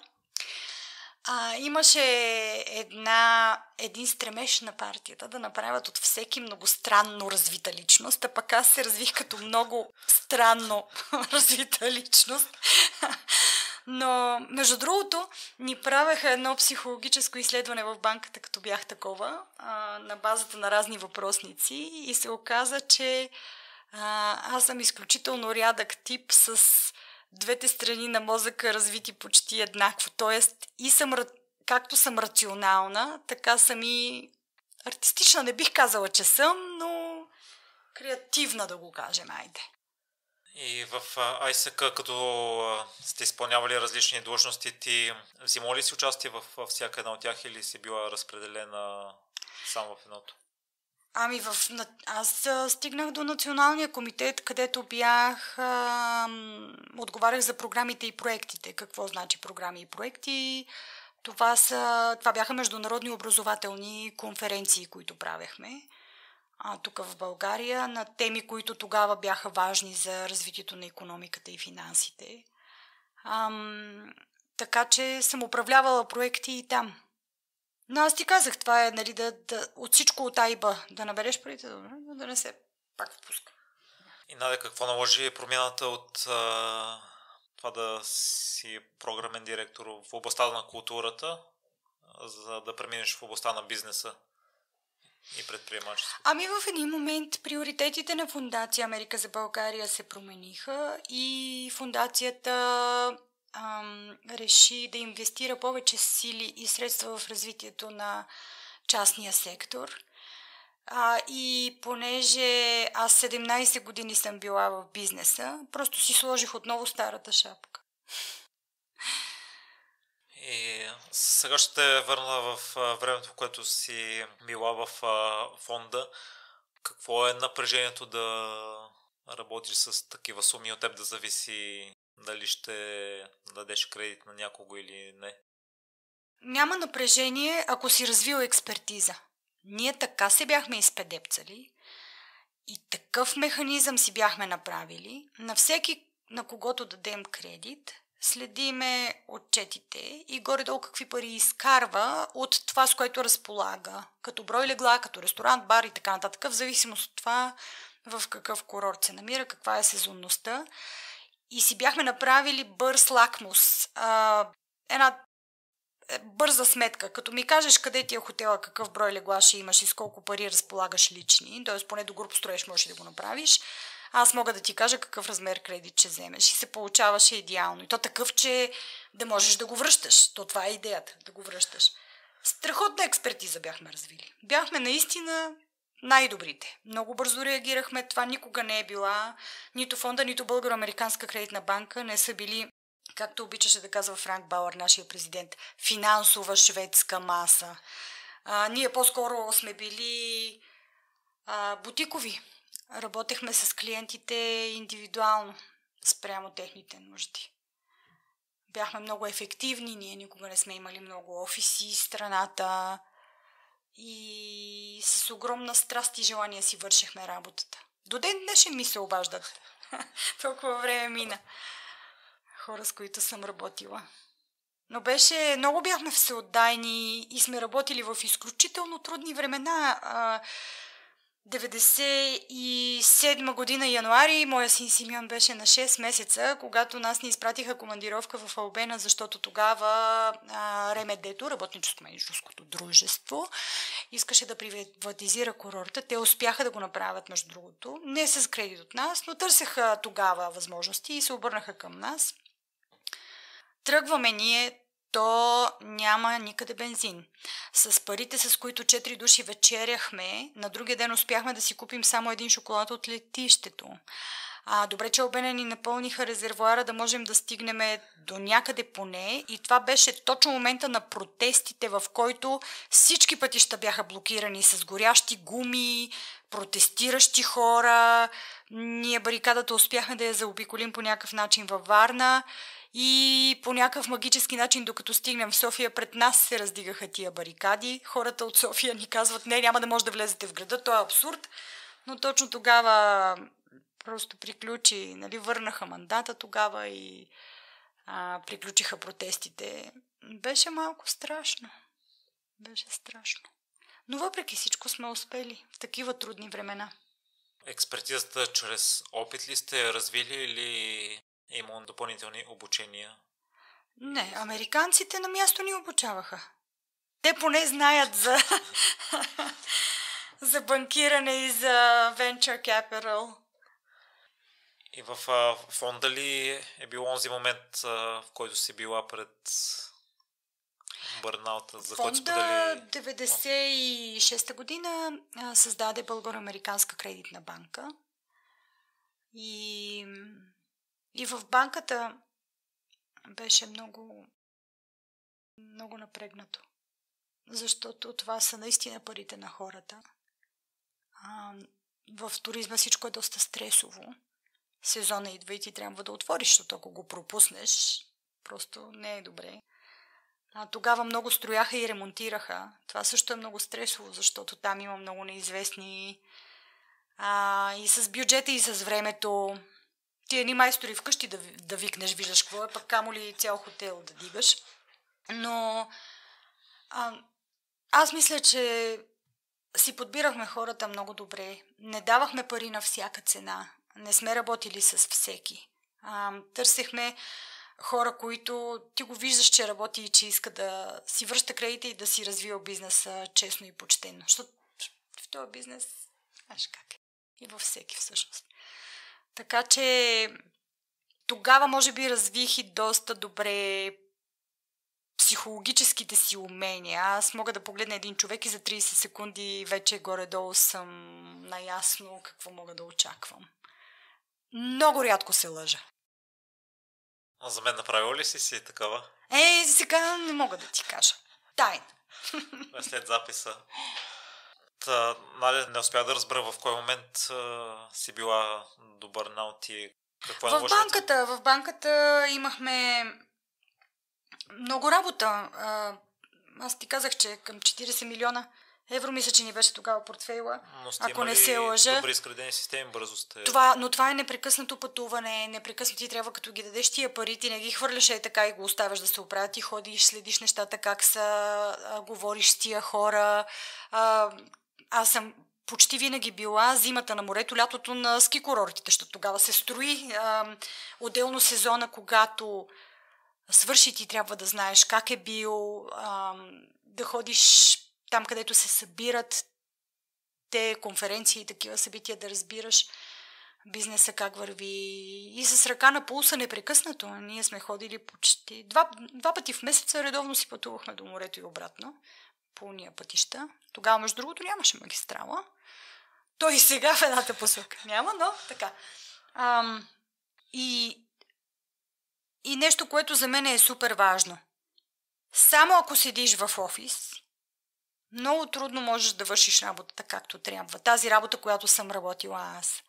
имаше един стремеж на партията да направят от всеки многостранно развита личност, а пък аз се развих като много странно развита личност. Но, между другото, ни правеха едно психологическо изследване в банката, като бях такова, на базата на разни въпросници и се оказа, че аз съм изключително рядък тип с двете страни на мозъка развити почти еднакво. Тоест, както съм рационална, така съм и артистична. Не бих казала, че съм, но креативна, да го кажем, айде. И в АИСК, като сте изпълнявали различни длъжности, ти взимала ли си участие в всяка една от тях или си била разпределена само в едното? Аз стигнах до Националния комитет, където отговарях за програмите и проектите. Какво значи програми и проекти? Това бяха международни образователни конференции, които правехме тук в България, на теми, които тогава бяха важни за развитието на икономиката и финансите. Така че съм управлявала проекти и там. Но аз ти казах, това е, нали, от всичко от А и Б, да набереш парите, да не се пак впуска. И Надя, какво наложи промяната от това да си програмен директор в областта на културата, за да преминеш в областта на бизнеса и предприемачество? В един момент приоритетите на Фондация Америка за България се промениха и фондацията реши да инвестира повече сили и средства в развитието на частния сектор. И понеже аз 17 години съм била в бизнеса, просто си сложих отново старата шапка. И сега ще те върна в времето, в което си била в фонда. Какво е напрежението да работиш с такива суми, от теб да зависи дали ще дадеш кредит на някого или не? Няма напрежение, ако си развил експертиза. Ние така се бяхме изпедепцали и такъв механизъм си бяхме направили. На всеки, на когото дадем кредит, следиме отчетите и горе-долу какви пари изкарва от това, с което разполага. Като брой легла, като ресторант, бар и така нататък, в зависимост от това в какъв курорт се намира, каква е сезонността. И си бяхме направили бърз лакмус. Една бърза сметка. Като ми кажеш къде ти е хотела, какъв брой легла ще имаш и с колко пари разполагаш лични, т.е. поне до груп строеж можеш да го направиш, аз мога да ти кажа какъв размер кредит ще вземеш и се получаваше идеално. И то такъв, че да можеш да го връщаш. То това е идеята, да го връщаш. Страхотна експертиза бяхме развили. Бяхме наистина най-добрите. Много бързо реагирахме. Това никога не е била нито фонда, нито Българо-американска кредитна банка не са били, както обичаше да казва Франк Бауър, нашия президент, финансова шведска маса. Ние по-скоро сме били бутикови. Работехме с клиентите индивидуално, спрямо техните нужди. Бяхме много ефективни, ние никога не сме имали много офиси в страната и с огромна страст и желание си вършихме работата. До ден днешен ми се обаждат. Толкова време мина. Хора, с които съм работила. Но много бяхме всеотдайни и сме работили в изключително трудни времена. 97 година януари моя син Симеон беше на 6 месеца, когато нас ни изпратиха командировка в Албена, защото тогава РМД-то, работническо-менеджерското дружество, искаше да приватизира курорта. Те успяха да го направят, между другото. Не с кредит от нас, но търсеха тогава възможности и се обърнаха към нас. Тръгваме ние, то няма никъде бензин. С парите, с които 4 души вечеряхме, на другия ден успяхме да си купим само един шоколад от летището. Добре, че Албена ни напълниха резервоара да можем да стигнем до някъде поне, и това беше точно момента на протестите, в който всички пътища бяха блокирани с горящи гуми, протестиращи хора. Ние барикадата успяхме да я заобиколим по някакъв начин във Варна и по някакъв магически начин, докато стигнем в София, пред нас се раздигаха тия барикади. Хората от София ни казват: не, няма да може да влезете в града, то е абсурд. Но точно тогава просто приключи, върнаха мандата тогава и приключиха протестите. Беше малко страшно. Беше страшно. Но въпреки всичко сме успели в такива трудни времена. Експертизата чрез опит ли сте развили или има допълнителни обучения? Не, американците на място ни обучаваха. Те поне знаят за банкиране и за venture capital. И в фонда ли е бил онзи момент, в който си била пред бърнаута, за който сподели? Фонда 96-та година създаде Българо-американска кредитна банка. И в банката беше много, много напрегнато. Защото това са наистина парите на хората. В туризма всичко е доста стресово. Сезона идва и ти трябва да отвориш, защото ако го пропуснеш, просто не е добре. Тогава много строяха и ремонтираха. Това също е много стресово, защото там има много неизвестни. И с бюджета, и с времето. Ти едни майстори вкъщи да викнеш, виждаш какво е, пък камо ли цял хотел да дигаш. Но аз мисля, че си подбирахме хората много добре. Не давахме пари на всяка цена. Не сме работили с всеки. Търсехме хора, които ти го виждаш, че работи и че иска да си връща кредита и да си развива бизнеса честно и почтено. Защото в този бизнес, знаеш как е. И във всеки всъщност. Така че тогава може би развих и доста добре психологическите си умения. Аз мога да погледна един човек и за 30 секунди вече горе-долу съм наясно какво мога да очаквам. Много рядко се лъжа. За мен направил ли си такава? Сега не мога да ти кажа. Тайна. След записа. Надя, не успя да разбера в кой момент си била до бърнаут и какво е в банката имахме много работа. Аз ти казах, че към 40 милиона евро, мисля, че ни беше тогава портфейла. Но сте ако не се лъжа. Добре изградени системи, бързо сте. Но това е непрекъснато пътуване, непрекъснато ти трябва, като ги дадеш тия пари, ти не ги хвърляш така и го оставяш да се оправят. Ти ходиш, следиш нещата как са, говориш с тия хора. Аз съм почти винаги била зимата на морето, лятото на ски курортите, защото тогава се строи. Отделно сезона, когато свърши, ти трябва да знаеш как е бил, да ходиш там, където се събират те конференции и такива събития, да разбираш бизнеса как върви. И с ръка на пулса непрекъснато. Ние сме ходили почти два пъти в месеца, редовно си пътувахме до морето и обратно по уния пътища. Тогава, между другото, нямаше магистрала. Той и сега в едната посока няма, но така. И нещо, което за мен е супер важно. Само ако седиш в офис, много трудно можеш да вършиш работата както трябва. Тази работа, която съм работила аз.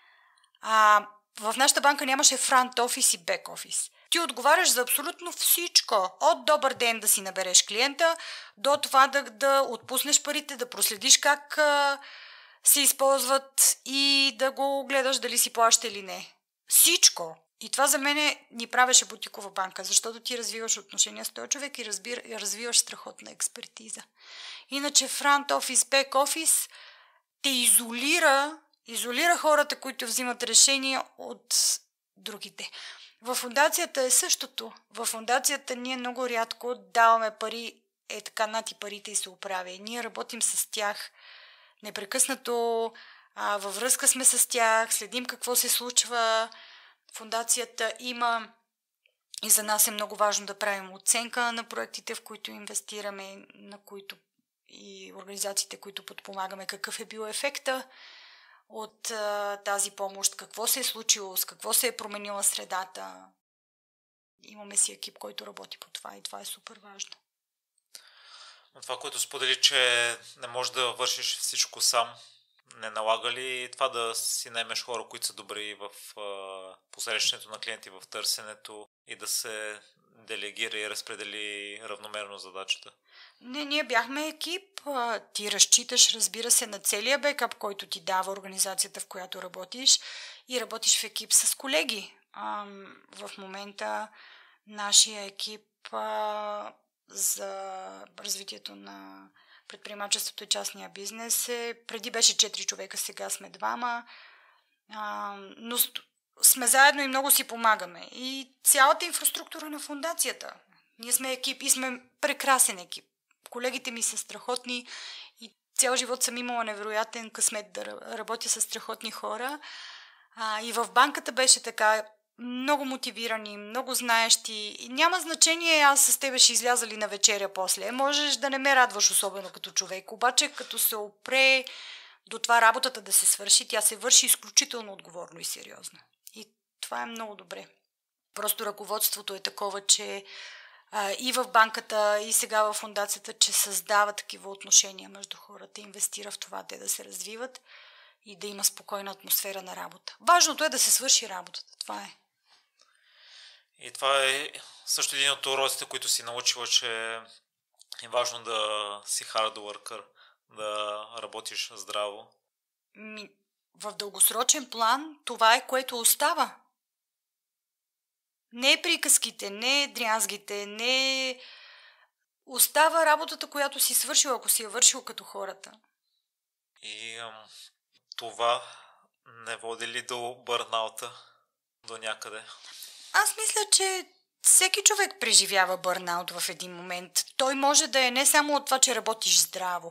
В нашата банка нямаше фронт офис и бек офис. Ти отговаряш за абсолютно всичко. От добър ден да си набереш клиента, до това да отпуснеш парите, да проследиш как се използват и да го гледаш дали си плаща или не. Всичко. И това за мен ни правеше бутикова банка, защото ти развиваш отношения с този човек и развиваш страхотна експертиза. Иначе фронт офис, бек офис те изолира хората, които взимат решения от другите. В фондацията е същото. В фондацията ние много рядко даваме пари, така нати парите и се оправя. Ние работим с тях непрекъснато, във връзка сме с тях, следим какво се случва. Фондацията има и за нас е много важно да правим оценка на проектите, в които инвестираме, на които и организациите, които подпомагаме, какъв е бил ефекта от тази помощ, какво се е случило, с какво се е променила средата. Имаме си екип, който работи по това и това е супер важно. Това, което сподели, че не можеш да вършиш всичко сам, не налага ли това да си наймеш хора, които са добри в посрещането на клиенти, в търсенето и да се делегира и разпредели равномерно задачата? Не, ние бяхме екип. Ти разчиташ, разбира се, на целия бекъп, който ти дава организацията, в която работиш, и работиш в екип с колеги. В момента нашия екип за развитието на предприемачеството и частния бизнес преди беше 4 човека, сега сме 2, но сме заедно и много си помагаме. И цялата инфраструктура на фондацията. Ние сме екип и сме прекрасен екип. Колегите ми са страхотни и цял живот съм имала невероятен късмет да работя с страхотни хора. И в банката беше така, много мотивирани, много знаещи. И няма значение аз с тебе ще изляза ли на вечеря после. Можеш да не ме радваш особено като човек, обаче като се опре до това работата да се свърши, тя се върши изключително отговорно и сериозно. И това е много добре. Просто ръководството е такова, че и в банката, и сега в фондацията, че създава такива отношения между хората, инвестира в това те да се развиват и да има спокойна атмосфера на работа. Важното е да се свърши работата. Това е. И това е също един от уроците, които си научила, че е важно да си hard worker, да работиш здраво. В дългосрочен план това е, което остава. Не приказките, не дрязгите, не остава работата, която си свършил, ако си я вършил като хората. И това не води ли до бърнаута до някъде? Аз мисля, че всеки човек преживява бърнаут в един момент. Той може да е не само от това, че работиш здраво.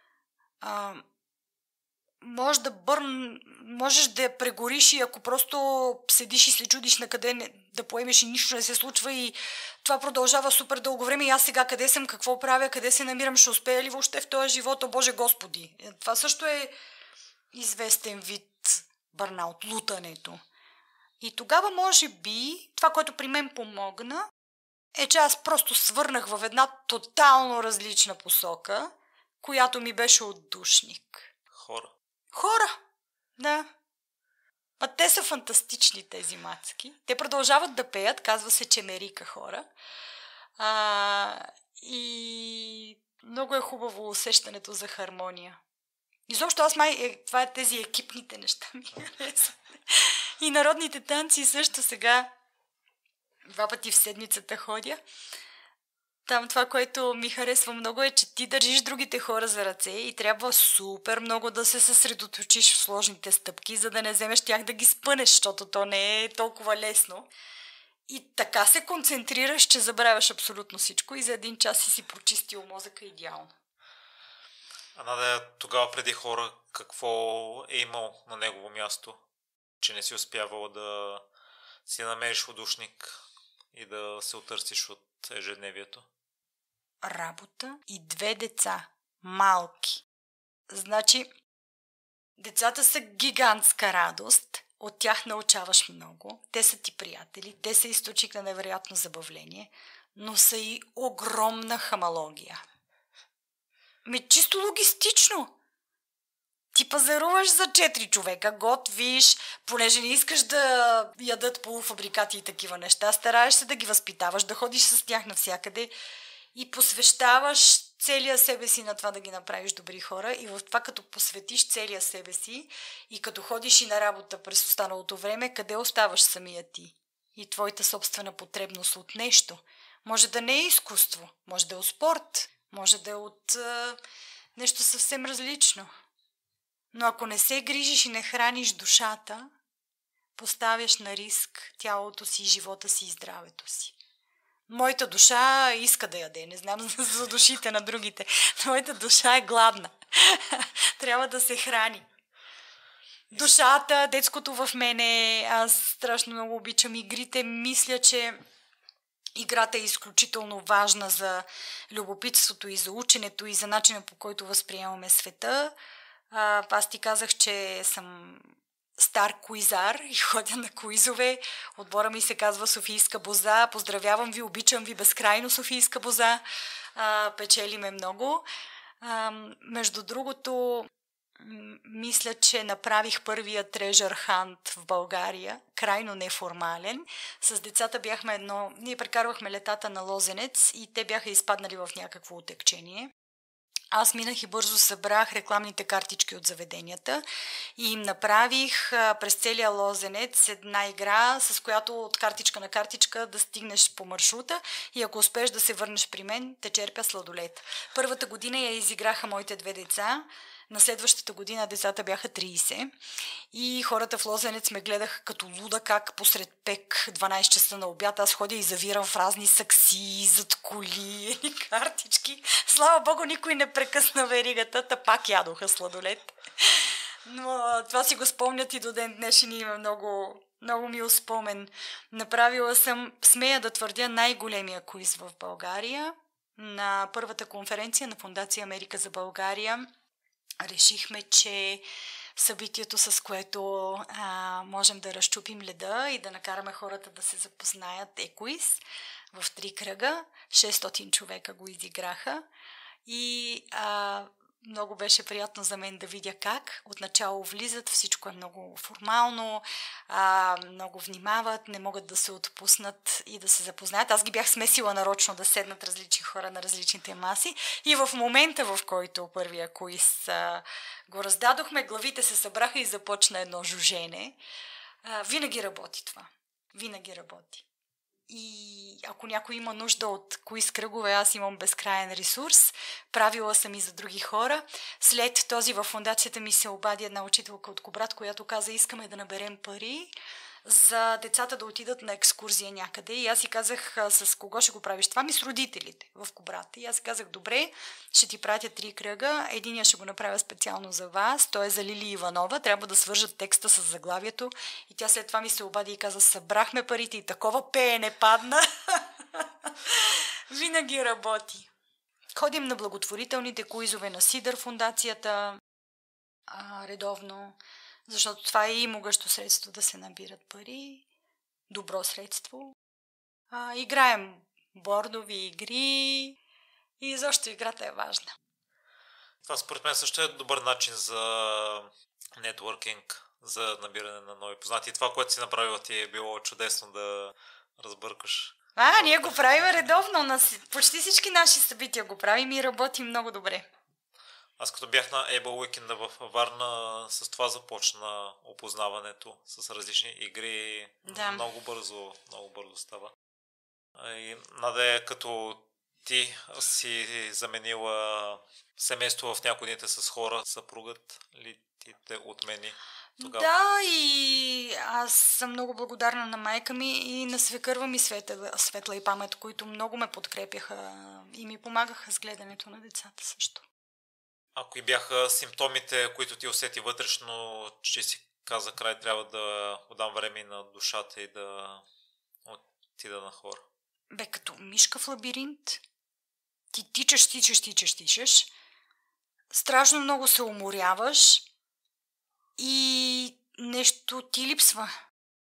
Можеш да я прегориш и ако просто седиш и се чудиш на къде да поемеш и нищо не се случва и това продължава супер дълго време и аз сега къде съм, какво правя, къде се намирам, ще успея ли въобще в този живот, о Боже Господи. Това също е известен вид бърнаут, лутането. И тогава може би това, което при мен помогна, е, че аз просто свърнах в една тотално различна посока, която ми беше отдушник. Хора, да. Те са фантастични тези мацки. Те продължават да пеят, казва се Чемерика хора. И много е хубаво усещането за хармония. Изобщо аз това е тези екипните неща ми харесват. И народните танци също сега 2 пъти в седмицата ходя. Там това, което ми харесва много е, че ти държиш другите хора за ръце и трябва супер много да се съсредоточиш в сложните стъпки, за да не вземеш тях да ги спънеш, защото то не е толкова лесно. И така се концентрираш, че забравяш абсолютно всичко и за 1 час си прочистил мозъка идеално. Надя, тогава преди хора, какво е имал на негово място, че не си успявала да си намериш удушник и да се отърсиш от ежедневието? Работа и 2 деца. Малки. Значи, децата са гигантска радост. От тях научаваш много. Те са ти приятели. Те са източник на невероятно забавление. Но са и огромна хамалогия. Чисто логистично. Ти пазаруваш за 4 човека, готвиш, понеже не искаш да ядат полуфабрикати и такива неща, стараеш се да ги възпитаваш, да ходиш с тях навсякъде и посвещаваш целия себе си на това да ги направиш добри хора. И в това, като посветиш целия себе си и като ходиш и на работа през останалото време, къде оставаш самия ти? И твоята собствена потребност от нещо. Може да не е изкуство, може да е от спорт, може да е от нещо съвсем различно. Но ако не се грижиш и не храниш душата, поставяш на риск тялото си, живота си и здравето си. Моята душа иска да яде, не знам за душите на другите. Моята душа е гладна. Трябва да се храни. Душата, детското в мене, аз страшно много обичам игрите. Мисля, че играта е изключително важна за любопитството и за ученето и за начина, по който възприемаме света. Аз ти казах, че съм стар куизар и ходя на куизове. Отбора ми се казва Софийска боза. Поздравявам ви, обичам ви безкрайно, Софийска боза. Печелиме много. Между другото, мисля, че направих първия treasure hunt в България, крайно неформален. С децата бяхме ние прекарвахме летата на Лозенец и те бяха изпаднали в някакво отекчение. Аз минах и бързо събрах рекламните картички от заведенията и им направих през целия Лозенец една игра, с която от картичка на картичка да стигнеш по маршрута и ако успееш да се върнеш при мен, те черпя сладолет. Първата година я изиграха моите 2 деца. На следващата година децата бяха 30 и хората в Лозенец ме гледаха като луда как посред пек 12 часа на обяд аз ходя и завирам в разни сакси, зад коли, картички. Слава Богу, никой не прекъсна веригата, та пак ядоха сладолет. Но това си го спомнят и до ден днешен и има много, много мил спомен. Направила съм, смея да твърдя, най-големия куиз в България. На първата конференция на Фондация Америка за България решихме, че събитието, с което можем да разчупим леда и да накараме хората да се запознаят, е куиз в 3 кръга. 600 човека го изиграха и много беше приятно за мен да видя как. Отначало влизат, всичко е много формално, много внимават, не могат да се отпуснат и да се запознаят. Аз ги бях смесила нарочно да седнат различни хора на различните маси и в момента, в който първия куиз го раздадохме, главите се събраха и започна едно жужене. Винаги работи това. Винаги работи. И ако някой има нужда от куиз кръгове, аз имам безкрайен ресурс. Правила съм и за други хора. След този във фондацията ми се обади една учителка от Кубрат, която каза: искаме да наберем пари за децата да отидат на екскурзия някъде. И аз си казах: с кого ще го правиш това? С родителите в Кубрат. И аз си казах: добре, ще ти пратя 3 кръга. Единия ще го направя специално за вас. Той е за Лили Иванова. Трябва да свържат текста с заглавието. И тя след това ми се обади и каза: събрахме парите и такова пеене падна. Винаги работи. Ходим на благотворителните куизове на Сидър фондацията редовно, защото това е и могъщо средство да се набират пари, добро средство. Играем бордови игри и защо играта е важна. Това според мен също е добър начин за нетворкинг, за набиране на нови познати. И това, което си направила, ти е било чудесно да разбъркаш. Ние го правим редовно. Почти всички наши събития го правим и работим много добре. Аз като бях на Able Weekend в Варна, с това започна опознаването с различни игри. Да. Много бързо става. И Наде, като ти си заменила семейство в някои дните с хора, съпругът ли ти те отмени тогава? Да, и аз съм много благодарна на майка ми и на свекърва ми Светла и Памет, които много ме подкрепяха и ми помагаха с гледането на децата също. А кои бяха симптомите, които ти усети вътрешно, че си каза: край, трябва да отдам време на душата и да отида на хора? Като мишка в лабиринт. Ти тичаш. Страшно много се уморяваш и нещо ти липсва.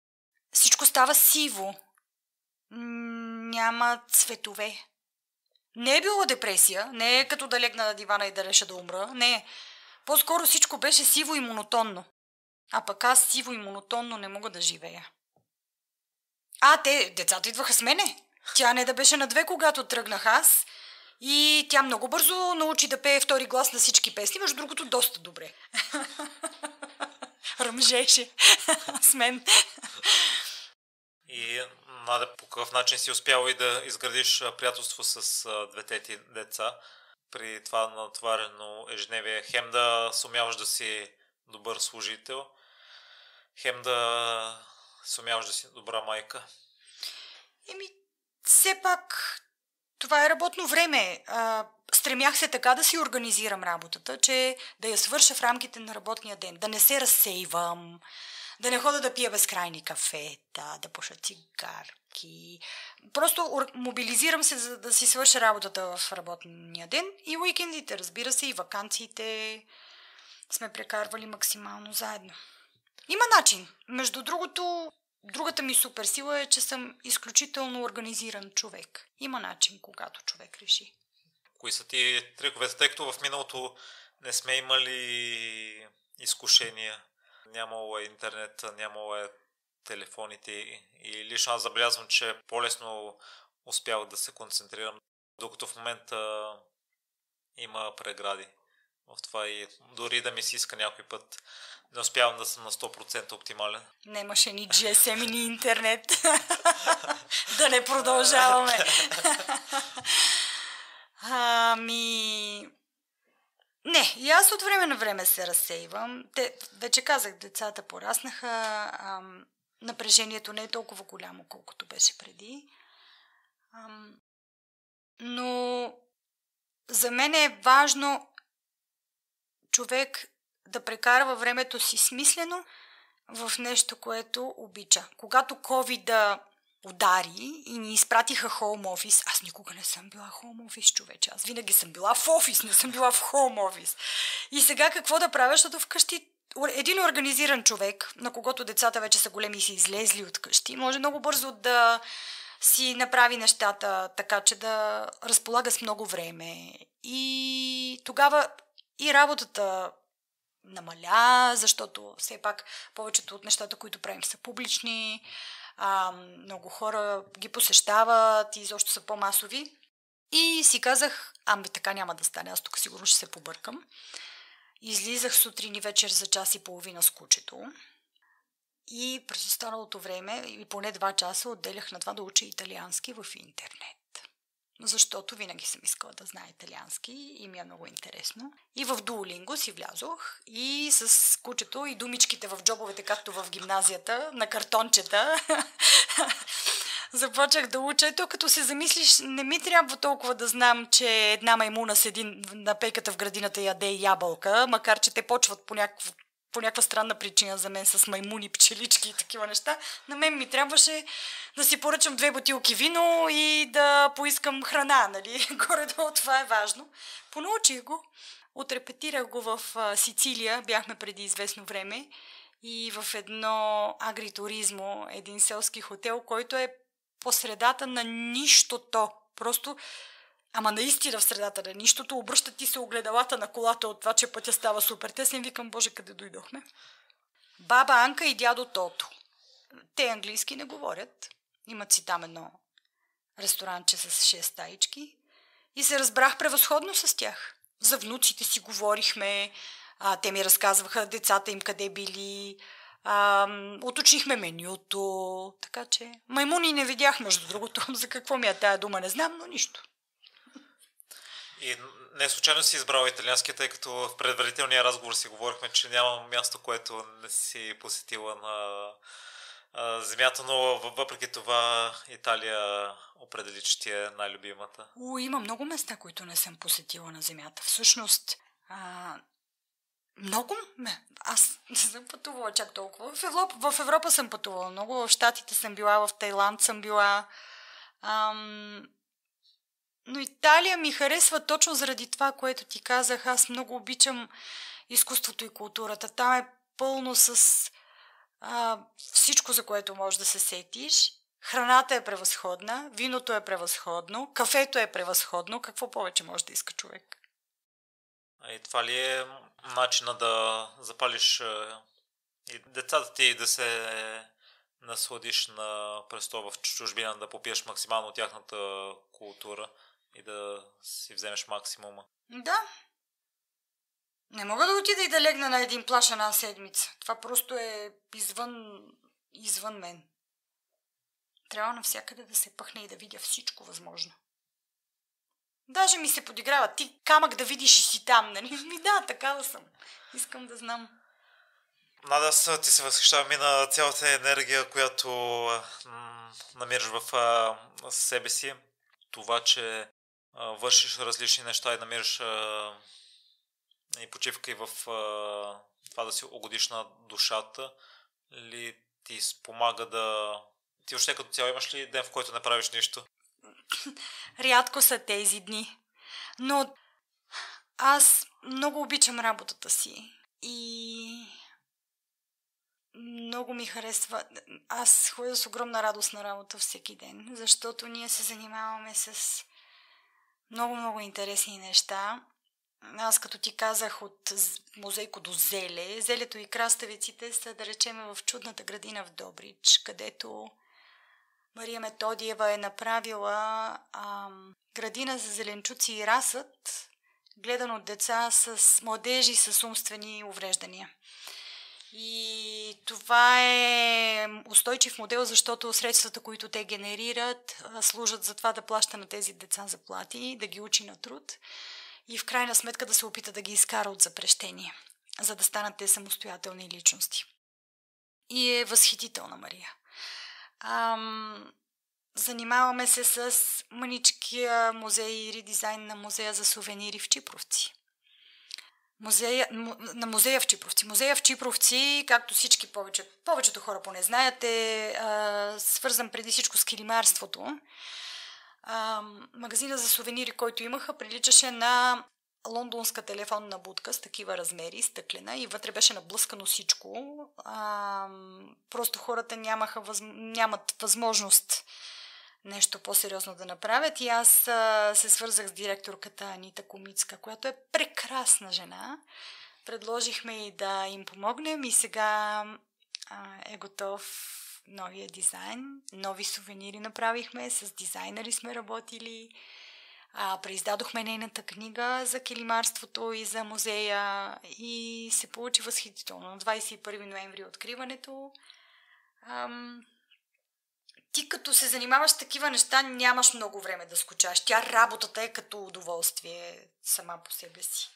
Всичко става сиво. Няма цветове. Не е било депресия, не е като да легна на дивана и да реша да умра, не. По-скоро всичко беше сиво и монотонно. А пък аз сиво и монотонно не мога да живея. Децата идваха с мене. Тя не да беше на 2, когато тръгнах аз. И тя много бързо научи да пее втори глас на всички песни, между другото доста добре. Ръмжеше с мен. И Надя, по какъв начин си успяла и да изградиш приятелство с двете ти деца при това натоварено ежедневие? Хем да сумяваш да си добър служител, хем да сумяваш да си добра майка. Все пак това е работно време. Стремях се така да си организирам работата, че да я свърша в рамките на работния ден, да не се разсейвам, да не хода да пия безкрайни кафета, да пуша цигарки. Просто мобилизирам се, за да си свърша работата в работния ден и уикендите, разбира се, и ваканциите сме прекарвали максимално заедно. Има начин. Между другото, другата ми суперсила е, че съм изключително организиран човек. Има начин, когато човек реши. Кои са ти триковете, тъй като в миналото не сме имали изкушения? Нямало е интернет, нямало е телефоните и лично аз забелязвам, че по-лесно успявах да се концентрирам, докато в момента има прегради в това и дори да ми се иска някой път, не успявам да съм на 100% оптимален. Нямаше ни GSM и ни интернет. Да не продължаваме. Не, и аз от време на време се разсейвам. Вече казах, децата пораснаха, напрежението не е толкова голямо, колкото беше преди. Но за мен е важно човек да прекарва времето си смислено в нещо, което обича. Когато COVID удари и ни изпратиха хоум офис, аз никога не съм била хоум офис, човече. Аз винаги съм била в офис, не съм била в хоум офис. И сега какво да правя, защото вкъщи един организиран човек, на когото децата вече са големи и са излезли от къщи, може много бързо да си направи нещата така, че да разполага с много време. И тогава и работата намаля, защото все пак повечето от нещата, които правим, са публични, много хора ги посещават и изобщо са по-масови. И си казах, така няма да стане, аз тук сигурно ще се побъркам. Излизах сутрин и вечер за час и половина с кучето. И през останалото време, и поне 2 часа, отделях на това да уча италиански в интернет. Защото винаги съм искала да знае италиански и ми е много интересно. И в Duolingo си влязох и с кучето и думичките в джобовете, както в гимназията, на картончета, започнах да уча. Ето, като се замислиш, не ми трябва толкова да знам, че една маймуна седи на пейката в градината и яде ябълка, макар че те почват по някаква странна причина за мен с маймуни, пчелички и такива неща. На мен ми трябваше да си поръчам 2 бутилки вино и да поискам храна, нали? Горе-долу това е важно. Понаучих го. Отрепетирах го в Сицилия, бяхме преди известно време и в едно агритуризмо, един селски хотел, който е по средата на нищото. Просто, наистина в средата на нищото, обръщат ти се огледалата на колата от това, че пътя става супер тесен. Викам, боже, къде дойдохме? Баба Анка и дядо Тото. Те английски не говорят. Имат си там едно ресторанче с 6 стаички. И се разбрах превъзходно с тях. За внуците си говорихме. Те ми разказваха децата им къде били. Уточнихме менюто. Така че маймуни не видях, между другото. За какво ми е тая дума, не знам, но нищо. И не случайно си избрала италиански, тъй като в предварителния разговор си говорихме, че няма място, което не си посетила на земята, но въпреки това Италия определи, че ти е най-любимата. Има много места, които не съм посетила на земята. Всъщност, много. Аз не съм пътувала чак толкова. В Европа съм пътувала много. В Щатите съм била, в Тайланд съм била. Но Италия ми харесва точно заради това, което ти казах. Аз много обичам изкуството и културата. Там е пълно с всичко, за което можеш да се сетиш. Храната е превъзходна, виното е превъзходно, кафето е превъзходно. Какво повече може да иска човек? И това ли е начина да запалиш и децата ти да се насладиш на престоя в чужбина, да попиеш максимално тяхната култура и да си вземеш максимума? Да. Не мога да отида и да легна на един плаж една седмица. Това просто е извън мен. Трябва навсякъде да се пъхне и да видя всичко възможно. Даже ми се подиграва. Ти камък да видиш и си там, нали? Да, такава съм. Искам да знам. Надя, ти се възхищавам и на цялата енергия, която намираш в себе си. Това, че вършиш различни неща и намираш и почивка и в това да си угодиш на душата, ли ти спомага да... Ти още като цяло имаш ли ден, в който не правиш нищо? Рядко са тези дни. Но аз много обичам работата си. И много ми харесва. Аз ходя с огромна радост на работа всеки ден, защото ние се занимаваме с много интересни неща. Аз, като ти казах, от мозайко до зеле. Зелето и краставиците са, да речем, в чудната градина в Добрич, където Мария Методиева е направила градина за зеленчуци и разсъд, гледан от деца с младежи с умствени увреждания. И това е устойчив модел, защото средствата, които те генерират, служат за това да плаща на тези деца заплати, да ги учи на труд и в крайна сметка да се опита да ги изкара от запрещение, за да станат те самостоятелни личности. И е възхитителна Мария. Занимаваме се с мъничкия музей и редизайн на музея за сувенири в Чипровци. Музея в Чипровци. Музея в Чипровци, както всички повечето хора поне знаят, е свързан преди всичко с килимарството. Магазина за сувенири, който имаха, приличаше на лондонска телефонна будка с такива размери, стъклена, и вътре беше наблъскано всичко. Просто хората нямат възможност нещо по-сериозно да направят, и аз се свързах с директорката Анита Комицка, която е прекрасна жена. Предложихме и да им помогнем и сега е готов новия дизайн. Нови сувенири направихме, с дизайнери сме работили. Преиздадохме нейната книга за килимарството и за музея и се получи възхитително. На 21 ноември откриването. Ти като се занимаваш с такива неща, нямаш много време да скучаш. Работата е като удоволствие сама по себе си.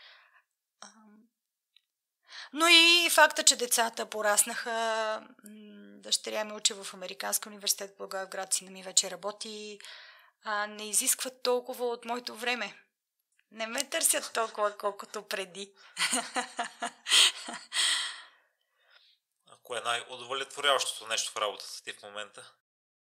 Но и факта, че децата пораснаха. Дъщеря ми учи в Американски университет в Благоевград, сина ми вече работи. Не изискват толкова от моето време. Не ме търсят толкова, колкото преди. А кое е най-удовлетворяващото нещо в работата ти в момента?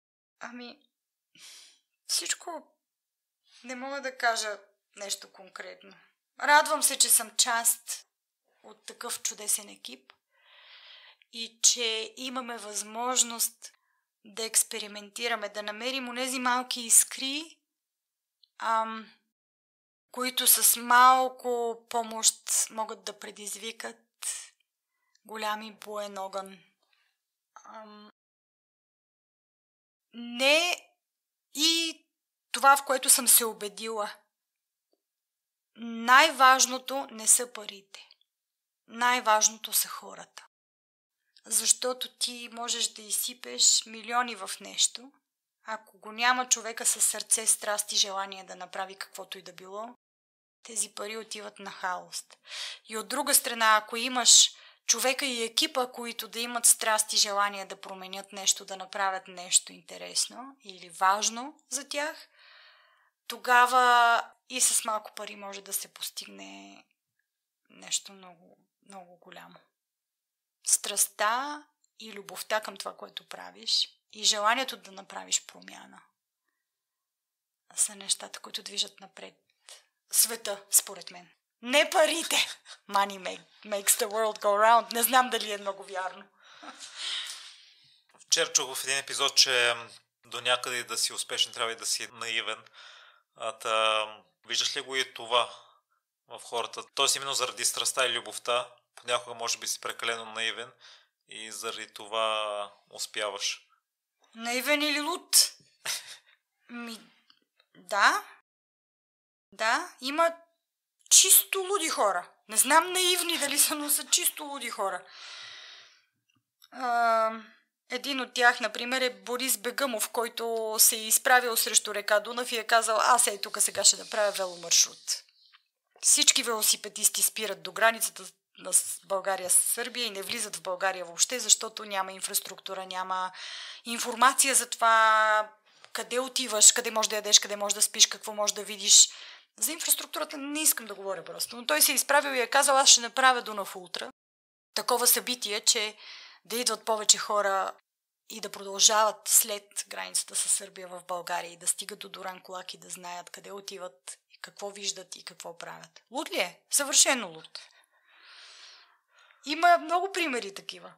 Всичко. Не мога да кажа нещо конкретно. Радвам се, че съм част от такъв чудесен екип и че имаме възможност да експериментираме, да намерим онези малки искри, които с малко помощ могат да предизвикат голям боен огън. Не и това, в което съм се убедила. Най-важното не са парите. Най-важното са хората. Защото ти можеш да изсипеш милиони в нещо, ако го няма човека със сърце, страст и желание да направи каквото и да било, тези пари отиват на халост. И от друга страна, ако имаш човека и екипа, които да имат страст и желание да променят нещо, да направят нещо интересно или важно за тях, тогава и с малко пари може да се постигне нещо много, много голямо. Страстта и любовта към това, което правиш, и желанието да направиш промяна са нещата, които движат напред света, според мен. Не парите! Money makes the world go round. Не знам дали е много вярно. Вчера чух в един епизод, че до някъде да си успешен, трябва и да си наивен. Виждаш ли го и това в хората? Тоест именно заради страстта и любовта, понякога може би си прекалено наивен и заради това успяваш. Наивен или луд? Да. Да, има чисто луди хора. Не знам наивни дали са, но са чисто луди хора. Един от тях, например, е Борис Бегъмов, който се е изправил срещу река Дунав и е казал: аз тук сега ще направя веломаршрут. Всички велосипедисти спират до границата на България с Сърбия и не влизат в България въобще, защото няма инфраструктура, няма информация за това къде отиваш, къде можеш да ядеш, къде можеш да спиш, какво можеш да видиш. За инфраструктурата не искам да говоря просто. Но той се е изправил и е казал: аз ще направя Дунав Ултра. Такова събитие, че да идват повече хора и да продължават след границата с Сърбия в България и да стигат до Дуранкулак и да знаят къде отиват, и какво виждат и какво правят. Луд ли е? Съвършено луд. Има много примери такива.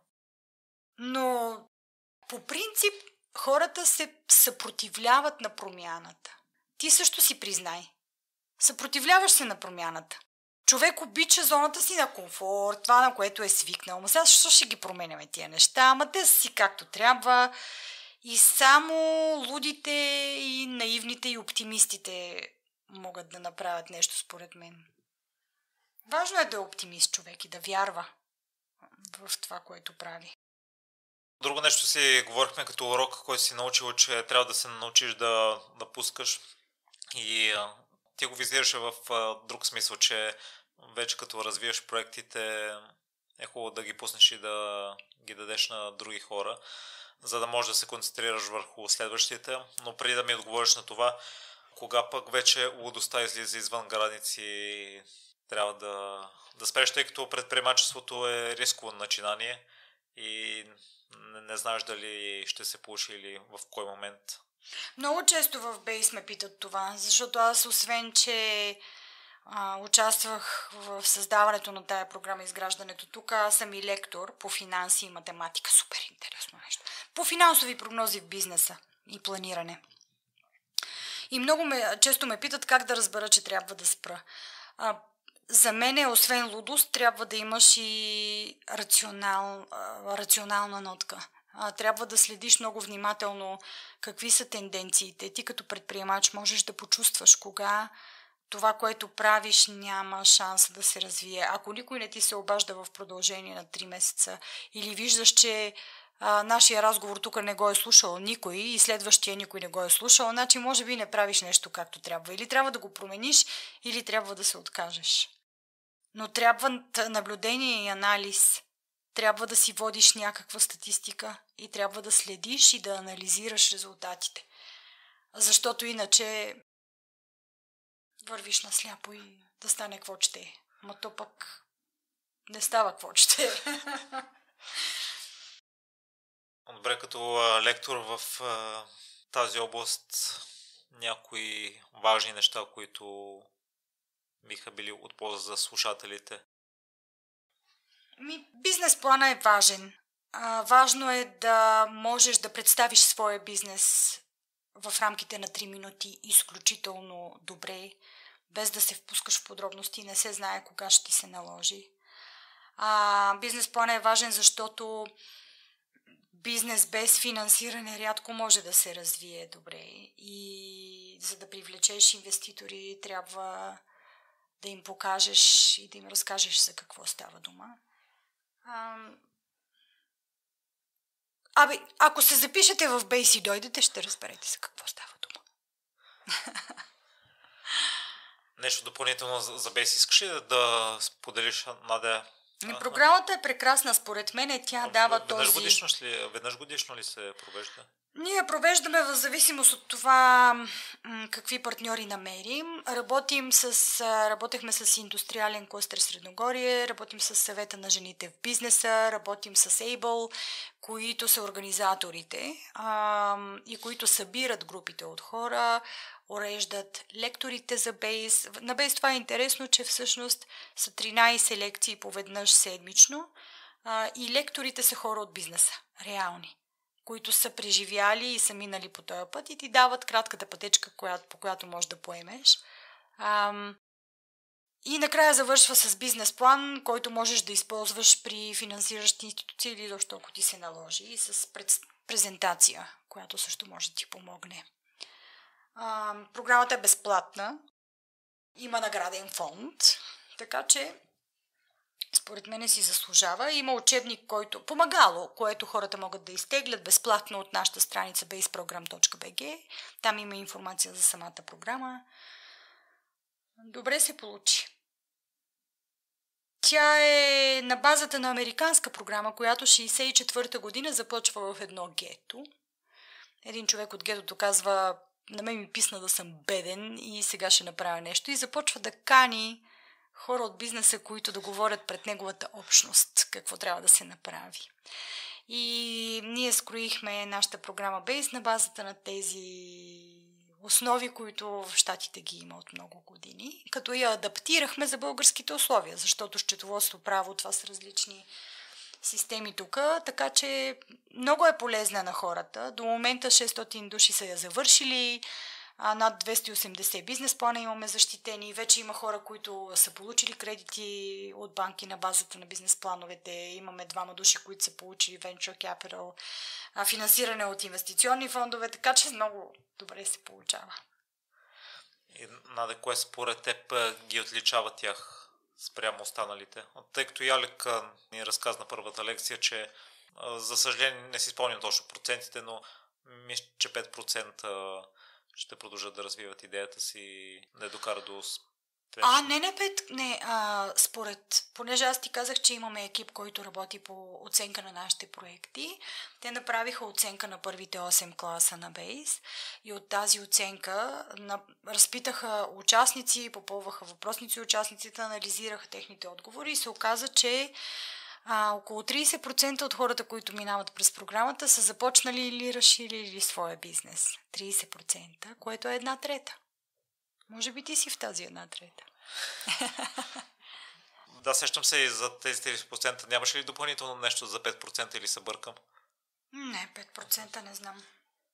Но по принцип хората се съпротивляват на промяната. Ти също си признай. Съпротивляваш се на промяната. Човек обича зоната си на комфорт, това на което е свикнал. Ама сега защо ще ги променяме тия неща? Ама те са си както трябва. И само лудите и наивните и оптимистите могат да направят нещо, според мен. Важно е да е оптимист човек и да вярва в това, което прави. Друго нещо си говорихме като урок, който си научил, че трябва да се научиш да пускаш. И ти го визираше в друг смисъл, че вече като развиеш проектите е хубаво да ги пуснеш и да ги дадеш на други хора, за да можеш да се концентрираш върху следващите. Но преди да ми отговориш на това, кога пък вече лудостта излиза извън граници, трябва да спреш, тъй като предприемачеството е рисково начинание и не знаеш дали ще се получи или в кой момент. Много често в Бейс ме питат това, защото аз, освен че участвах в създаването на тая програма, изграждането тук, аз съм и лектор по финанси и математика. Супер интересно нещо. По финансови прогнози в бизнеса и планиране. И често ме питат как да разбера, че трябва да спра. За мен, освен лудост, трябва да имаш и рационална нотка. Трябва да следиш много внимателно какви са тенденциите. Ти като предприемач можеш да почувстваш кога това, което правиш, няма шанс да се развие. Ако никой не ти се обажда в продължение на 3 месеца или виждаш, че нашия разговор тук не го е слушал никой и следващия никой не го е слушал, значи може би не правиш нещо както трябва. Или трябва да го промениш, или трябва да се откажеш. Но трябва наблюдение и анализ. Трябва да си водиш някаква статистика и трябва да следиш и да анализираш резултатите. Защото иначе вървиш насляпо и да стане какво че е. Ма то пък не става какво че е. Добре, като лектор в тази област, някои важни неща, които биха били от полза за слушателите? Бизнес плана е важен. Важно е да можеш да представиш своя бизнес в рамките на 3 минути изключително добре, без да се впускаш в подробности, не се знае кога ще ти се наложи. Бизнес плана е важен, защото бизнес без финансиране рядко може да се развие добре и за да привлечеш инвеститори трябва да им покажеш и да им разкажеш за какво става дума. Ако се запишете в Бейс и дойдете, ще разберете за какво става дума. Нещо допълнително за Бейс искаш ли да споделиш, Надя? Програмата е прекрасна, според мен. Тя дава Веднъж годишно ли се провежда? Ние провеждаме в зависимост от това какви партньори намерим. Работехме с Индустриален клъстер Средногорие, работим с Съвета на жените в бизнеса, работим с Able, които са организаторите и които събират групите от хора, уреждат лекторите за Бейс. На Бейс това е интересно, че всъщност са 13 лекции поведнъж седмично и лекторите са хора от бизнеса, реални. които са преживяли и са минали по този път и ти дават кратката пътечка, по която можеш да поемеш. И накрая завършва с бизнес план, който можеш да използваш при финансиращи институции или защо ако ти се наложи, и с презентация, която също може да ти помогне. Програмата е безплатна, има награден фонд, така че според мен си заслужава. Има учебник, което хората могат да изтеглят безплатно от нашата страница baseprogram.bg. Там има информация за самата програма. Добре се получи. Тя е на базата на американска програма, която 1964 година започва в едно гето. Един човек от гетото казва: на мен ми писна да съм беден и сега ще направя нещо. И започва да кани хора от бизнеса, които да говорят пред неговата общност какво трябва да се направи. И ние скроихме нашата програма Base на базата на тези основи, които в Щатите ги има от много години, като я адаптирахме за българските условия, защото счетоводство, право, това са различни системи тук, така че много е полезна на хората. До момента 600 души са я завършили, над 280 бизнес плана имаме защитени. Вече има хора, които са получили кредити от банки на базата на бизнес плановете. Имаме 2 души, които са получили Venture Capital, финансиране от инвестиционни фондове, така че много добре се получава. И, Наде, кое според теб ги отличава тях спрямо останалите? Тъй като Ялек ни разказа на първата лекция, че за съжаление не си спомням точно процентите, но мисля, че 5% ще продължат да развиват идеята си и да я докарат до успех. Понеже аз ти казах, че имаме екип, който работи по оценка на нашите проекти, те направиха оценка на първите 8 класа на Base и от тази оценка разпитаха участници, попълваха въпросници, участниците анализираха техните отговори и се оказа, че около 30% от хората, които минават през програмата, са започнали или разширили своя бизнес. 30%, което е 1/3. Може би ти си в тази 1/3. Да, сещам се и за тези 30%. Нямаше ли допълнително нещо за 5% или се бъркам? Не, 5% не знам.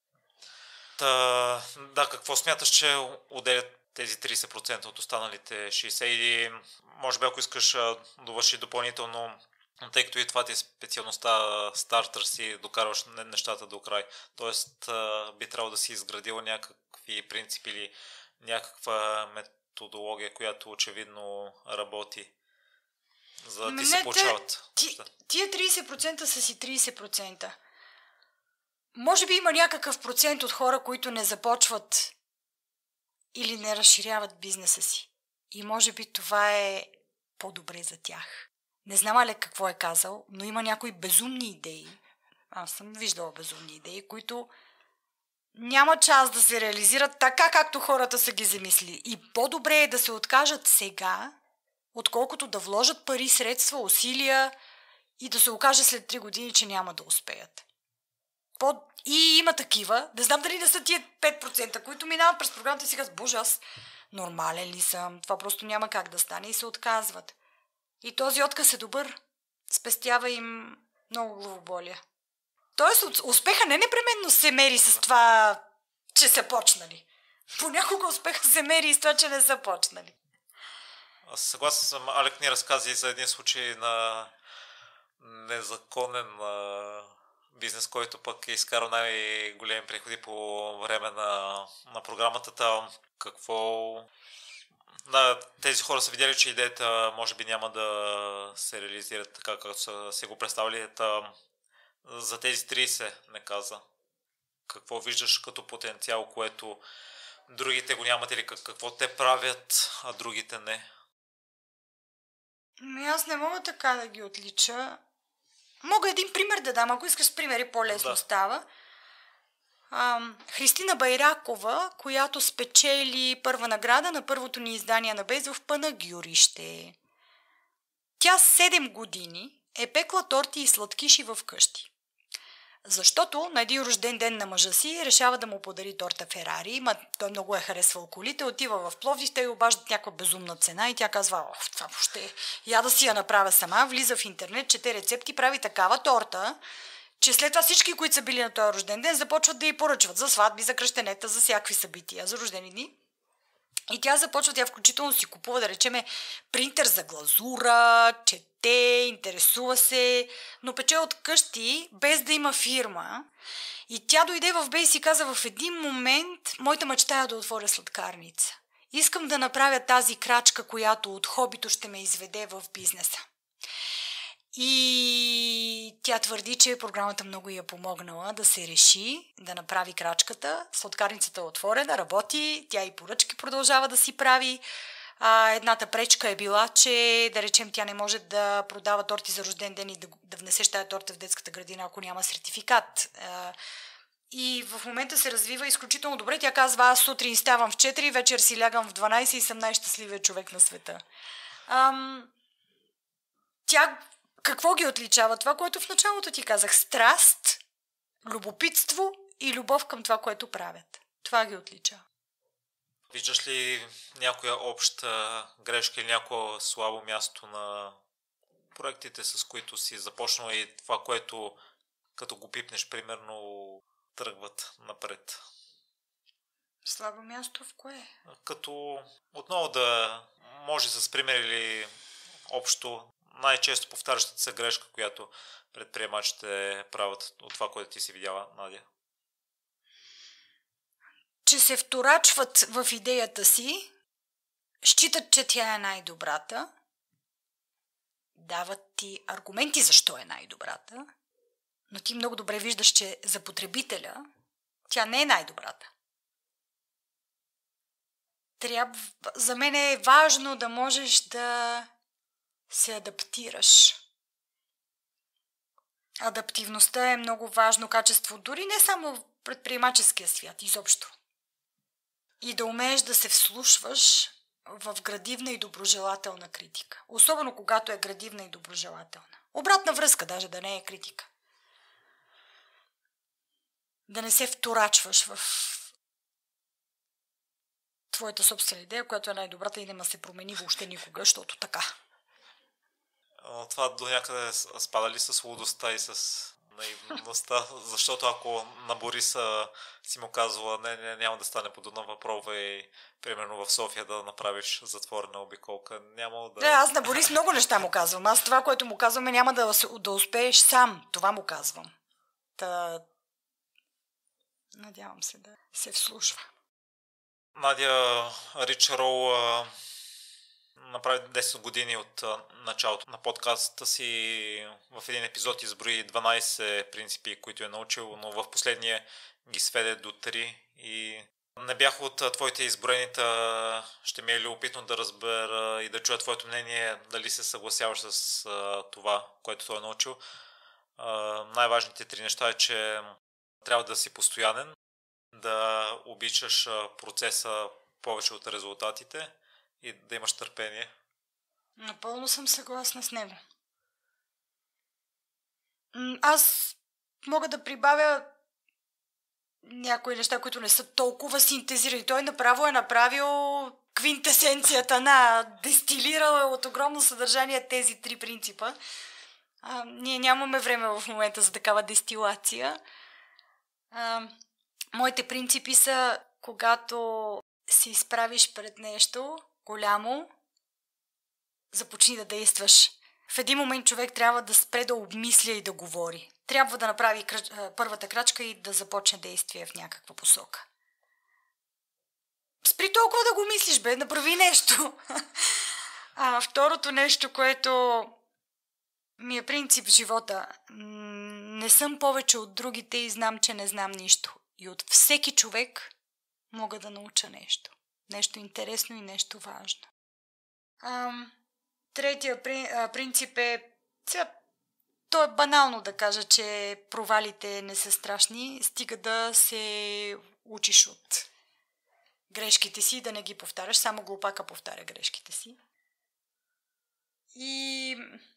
Да, какво смяташ, че отделят тези 30% от останалите 60% или може би ако искаш довърши допълнително, тъй като и това ти е специалността стартър си, докарваш нещата до край. Тоест би трябвало да си изградила някакви принципи или някаква методология, която очевидно работи, за да ти се получават. Тия 30% са си 30%. Може би има някакъв процент от хора, които не започват или не разширяват бизнеса си. И може би това е по-добре за тях. Не знам Алек какво е казал, но има някои безумни идеи. Аз съм виждала безумни идеи, които няма час да се реализират така, както хората са ги замисли. И по-добре е да се откажат сега, отколкото да вложат пари, средства, усилия и да се окаже след 3 години, че няма да успеят. И има такива, не знам дали не са тия 5%, които минават през програмата и си казват: боже, аз нормален ли съм? Това просто няма как да стане, и се отказват. И този отказ е добър. Спестява им много главоболия. Тоест, успеха не непременно се мери с това, че са почнали. Понякога успеха се мери и с това, че не са почнали. Аз съгласен съм. Алек ни разказа за един случай на незаконен бизнес, който пък е изкарал най-големи приходи по време на програмата. Да, тези хора са видяли, че идеята може би няма да се реализира така, както са си го представили. За тези 30 не каза. Какво виждаш като потенциал, което другите го нямат, или какво те правят, а другите не? Аз не мога така да ги отлича. Мога един пример да дам. Ако искаш примери, по-лесно става. Христина Байракова, която спечели първа награда на първото ни издание на Бейз в Панагюрище. Тя 7 години е пекла торти и сладкиши в къщи. Защото на един рожден ден на мъжа си решава да му подари торта Ферари. Той много е харесвал колите, отива в Пловдив, те й обаждат някаква безумна цена и тя казва: това въобще, я да си я направя сама. Влиза в интернет, чете рецепти, прави такава торта, че след това всички, които са били на този рожден ден, започват да й поръчват за сватби, за кръщенета, за всякакви събития, за рождени дни. И тя започва, тя включително си купува, да речеме, принтер за глазура, чете, интересува се, но пече от къщи, без да има фирма. И тя дойде в Бей и си каза, в един момент моята мечта е да отворя сладкарница. Искам да направя тази крачка, която от хобито ще ме изведе в бизнеса. И тя твърди, че програмата много я помогнала да се реши, да направи крачката. Сладкарницата е отворена, работи, тя и поръчки продължава да си прави. Едната пречка е била, че да речем тя не може да продава торти за рожден ден и да внесеш тая торта в детската градина, ако няма сертификат. И в момента се развива изключително добре. Тя казва, аз сутрин ставам в 4, вечер си лягам в 12 и съм най-щастливият човек на света. Тя какво ги отличава? Това, което в началото ти казах. Страст, любопитство и любов към това, което правят. Това ги отличава. Виждаш ли някоя обща грешка или някое слабо място на проектите, с които си започнал и това, което като го пипнеш, примерно, тръгват напред? Слабо място в кое? Като отново да може с пример или общо най-често повтарящата се грешка, която предприемачите правят от това, което ти си видяла, Надя? Че се вторачват в идеята си, считат, че тя е най-добрата, дават ти аргументи защо е най-добрата, но ти много добре виждаш, че за потребителя тя не е най-добрата. За мен е важно да можеш да се адаптираш. Адаптивността е много важно качество, дори не само в предприемаческия свят, изобщо. И да умееш да се вслушваш в градивна и доброжелателна критика. Особено когато е градивна и доброжелателна. Обратна връзка, даже да не е критика. Да не се вторачваш в твоята собствена идея, която е най-добрата и няма се промени въобще никога, защото така. Това до някъде спада ли с лудостта и с наивността? Защото ако на Бориса си му казвала, не, няма да стане по Дунава, пробвай примерно в София да направиш затворена обиколка, няма да... Аз на Борис много неща му казвам. Аз това, което му казваме, няма да успееш сам. Това му казвам. Надявам се да се вслушва. Надя Ричарол направи 10 години от началото на подкаста си. В един епизод изброи 12 принципи, които е научил, но в последния ги сведе до 3 и не бях от твоите изброените. Ще ми е любопитно да разбера и да чуя твоето мнение, дали се съгласяваш с това, което той е научил. Най-важните 3 неща е, че трябва да си постоянен, да обичаш процеса повече от резултатите и да имаш търпение. Напълно съм съгласна с него. Аз мога да прибавя някои неща, които не са толкова синтезирани. Той направо е направил квинтесенцията дестилирал от огромно съдържание тези 3 принципа. Ние нямаме време в момента за такава дестилация. Моите принципи са, когато се изправиш пред нещо голямо, започни да действаш. В един момент човек трябва да спре да обмисля и да говори. Трябва да направи първата крачка и да започне действие в някаква посока. Спри толкова да го мислиш, направи нещо. Второто нещо, което ми е принцип в живота. Не съм повече от другите и знам, че не знам нищо. И от всеки човек мога да науча нещо. Нещо интересно и нещо важно. Третия принцип е... То е банално да кажа, че провалите не са страшни. Стига да се учиш от грешките си, да не ги повтаряш. Само глупака повтаря грешките си. И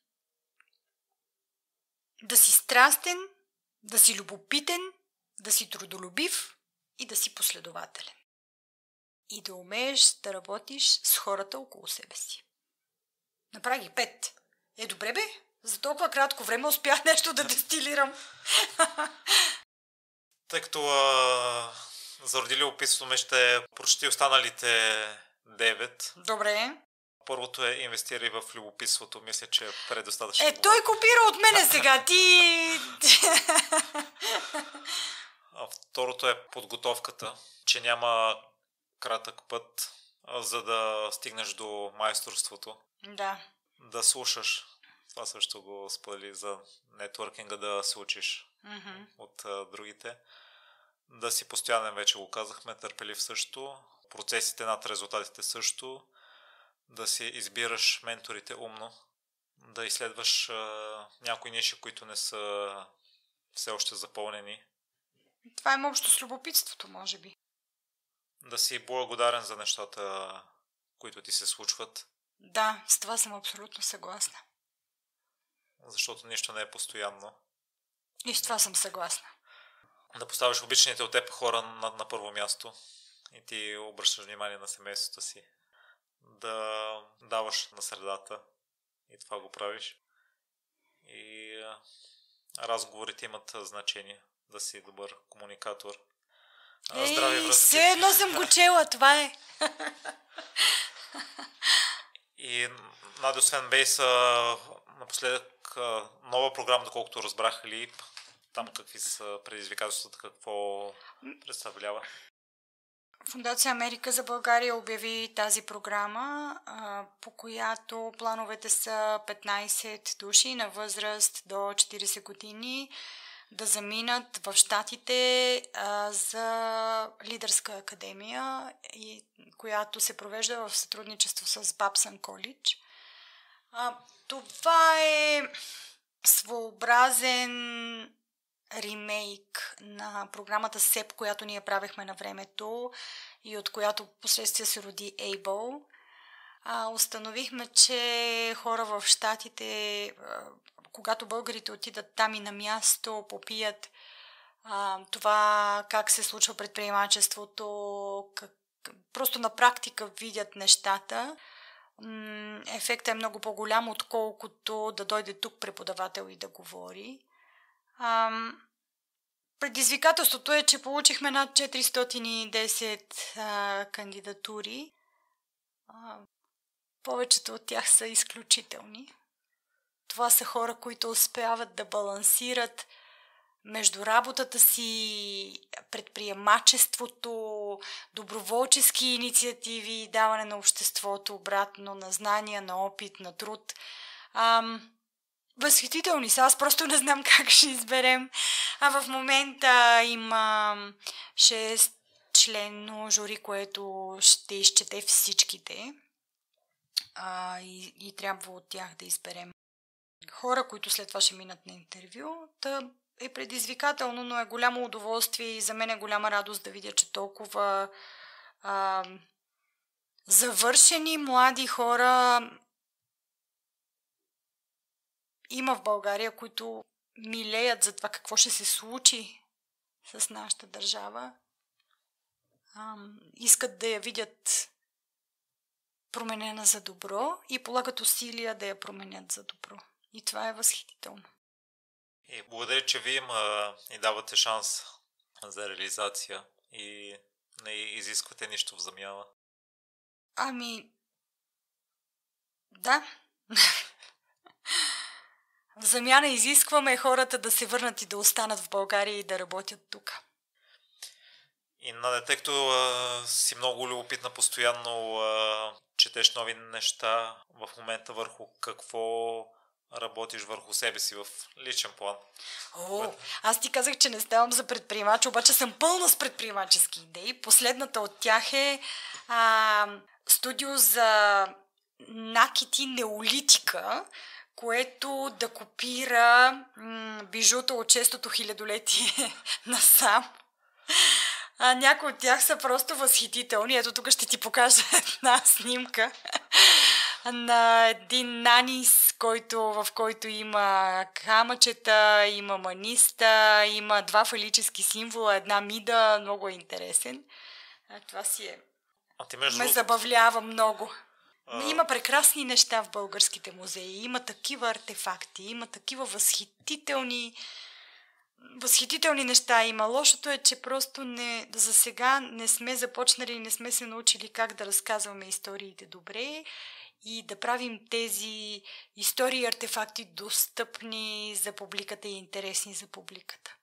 да си страстен, да си любопитен, да си трудолюбив и да си последователен. И да умееш да работиш с хората около себе си. Направи ги 5. Добре бе? За толкова кратко време успях нещо да дестилирам. Тъй като заради любопитството ме ще прочети останалите 9. Добре. Първото е инвестирай в любопитството. Мисля, че е предостатъчно. Той копира от мене сега. Ти... Второто е подготовката, че няма кратък път, за да стигнеш до майсторството. Да. Да слушаш. Това също го сподели за нетворкинга, да се учиш от другите. Да си постоянен, вече го казахме, търпелив също. Процесите над резултатите също. Да си избираш менторите умно. Да изследваш някои ниши, които не са все още запълнени. Това е общо с любопитството, може би. Да си благодарен за нещата, които ти се случват. Да, с това съм абсолютно съгласна. Защото нищо не е постоянно. И с това съм съгласна. Да поставиш обичаните от теб хора на първо място и ти обръщаш внимание на семейството си. Да даваш на средата и това го правиш. И разговорите имат значение. Да си добър комуникатор. Здрави връзки. Все едно съм го чела, това е. И Надя, освен Бейс, напоследък нова програма, доколкото разбрах, Лип. Там какви са предизвикателствата, какво представлява? Фондация Америка за България обяви тази програма, по която плановете са 15 души на възраст до 40 години да заминат в Щатите за лидерска академия, която се провежда в сътрудничество с Babson College. Това е своеобразен ремейк на програмата СЕП, която ние правихме на времето и от която последствие се роди Able. Установихме, че хора в Щатите, когато българите отидат там и на място, попият това как се случва предприемачеството, просто на практика видят нещата, ефектът е много по-голям, отколкото да дойде тук преподавател и да говори. Предизвикателството е, че получихме над 410 кандидатури. Повечето от тях са изключителни. Това са хора, които успяват да балансират между работата си, предприемачеството, доброволчески инициативи, даване на обществото обратно, на знания, на опит, на труд. Възхитителни са. Аз просто не знам как ще изберем. В момента има 6-членно жури, което ще изчете всичките. И трябва от тях да изберем хора, които след това ще минат на интервю. Е предизвикателно, но е голямо удоволствие и за мен е голяма радост да видя, че толкова завършени млади хора има в България, които милеят за това какво ще се случи с нашата държава. Искат да я видят променена за добро и полагат усилия да я променят за добро. И това е възхитително. И благодаря, че вие и давате шанс за реализация и не изисквате нищо в замяна. Да. В замяна изискваме хората да се върнат и да останат в България и да работят тук. И тъй като си много любопитна, постоянно четеш нови неща, в момента върху какво работиш върху себе си в личен план? Аз ти казах, че не ставам за предприемач, обаче съм пълна с предприемачески идеи. Последната от тях е студио за накити неолитика, което да копира бижута от 6-то хилядолетие насам. Някои от тях са просто възхитителни. Ето тук ще ти покажа една снимка на един нанис, в който има камъчета, има маниста, има 2 фалически символа, една мида. Много е интересен. Това си е. Ме забавлява много. Има прекрасни неща в българските музеи. Има такива артефакти, има такива възхитителни неща има. Лошото е, че просто за сега не сме започнали, не сме се научили как да разказваме историите добре и да правим тези истории и артефакти достъпни за публиката и интересни за публиката.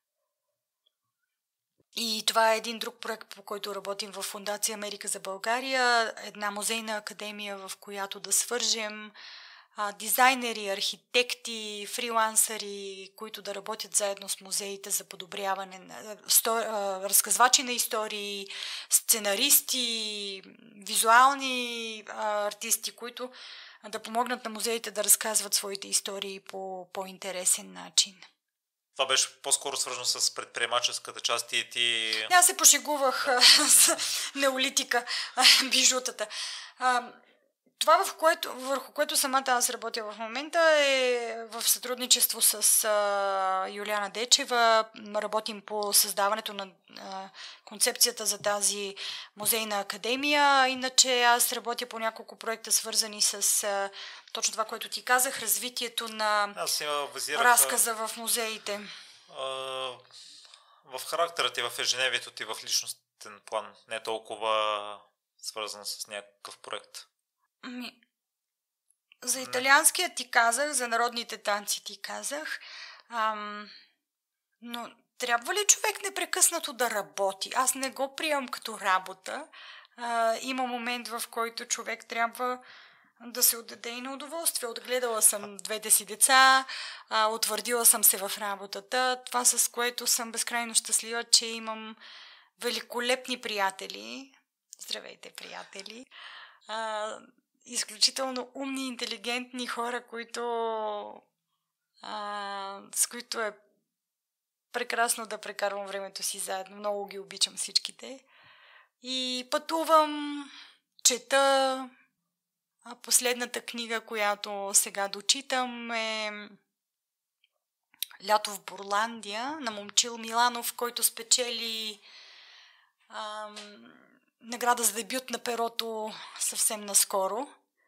И това е един друг проект, по който работим в Фондация Америка за България, една музейна академия, в която да свържем дизайнери, архитекти, фрилансъри, които да работят заедно с музеите за подобряване на разказвачи на истории, сценаристи, визуални артисти, които да помогнат на музеите да разказват своите истории по по-интересен начин. Това беше по-скоро свързано с предприемаческата част и ти... Аз се пошегувах с неолитика, бижутата. Това, върху което самата аз работя в момента, е в сътрудничество с Юлиана Дечева. Работим по създаването на концепцията за тази музейна академия. Иначе аз работя по няколко проекта, свързани с точно това, което ти казах, развитието на разказа в музеите. В характера ти, в ежедневието ти, в личностен план, не е толкова свързан с някакъв проект. За италианския ти казах, за народните танци ти казах, но трябва ли човек непрекъснато да работи? Аз не го приемам като работа. Има момент, в който човек трябва да се отдаде и на удоволствие. Отгледала съм двете си деца, утвърдила съм се в работата. Това, с което съм безкрайно щастлива, че имам великолепни приятели. Здравейте, приятели! Изключително умни, интелигентни хора, с които е прекрасно да прекарвам времето си заедно. Много ги обичам всичките. И пътувам, чета. Последната книга, която сега дочитам, е Лято в Бурландия на Момчил Миланов, който спечели награда за дебют на перото съвсем наскоро.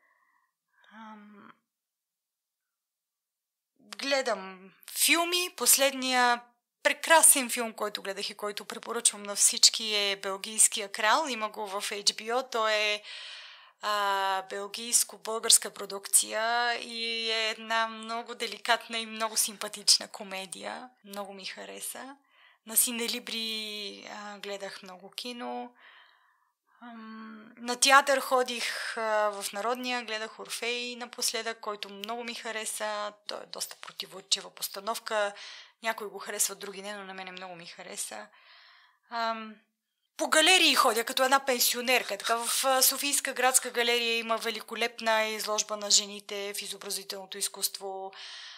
Гледам филми. Последния прекрасен филм, който гледах и който препоръчвам на всички, е Белгийския крал. Има го в HBO. Той е белгийско-българска продукция и е една много деликатна и много симпатична комедия. Много ми хареса. На Синелибри гледах много кино. На театър ходих в Народния, гледах Орфей напоследък, който много ми хареса. Той е доста противоречива постановка. Някои го харесват, други не, но на мене много ми хареса. По галерии ходя като една пенсионерка. Така в Софийска градска галерия има великолепна изложба на жените в изобразителното изкуство.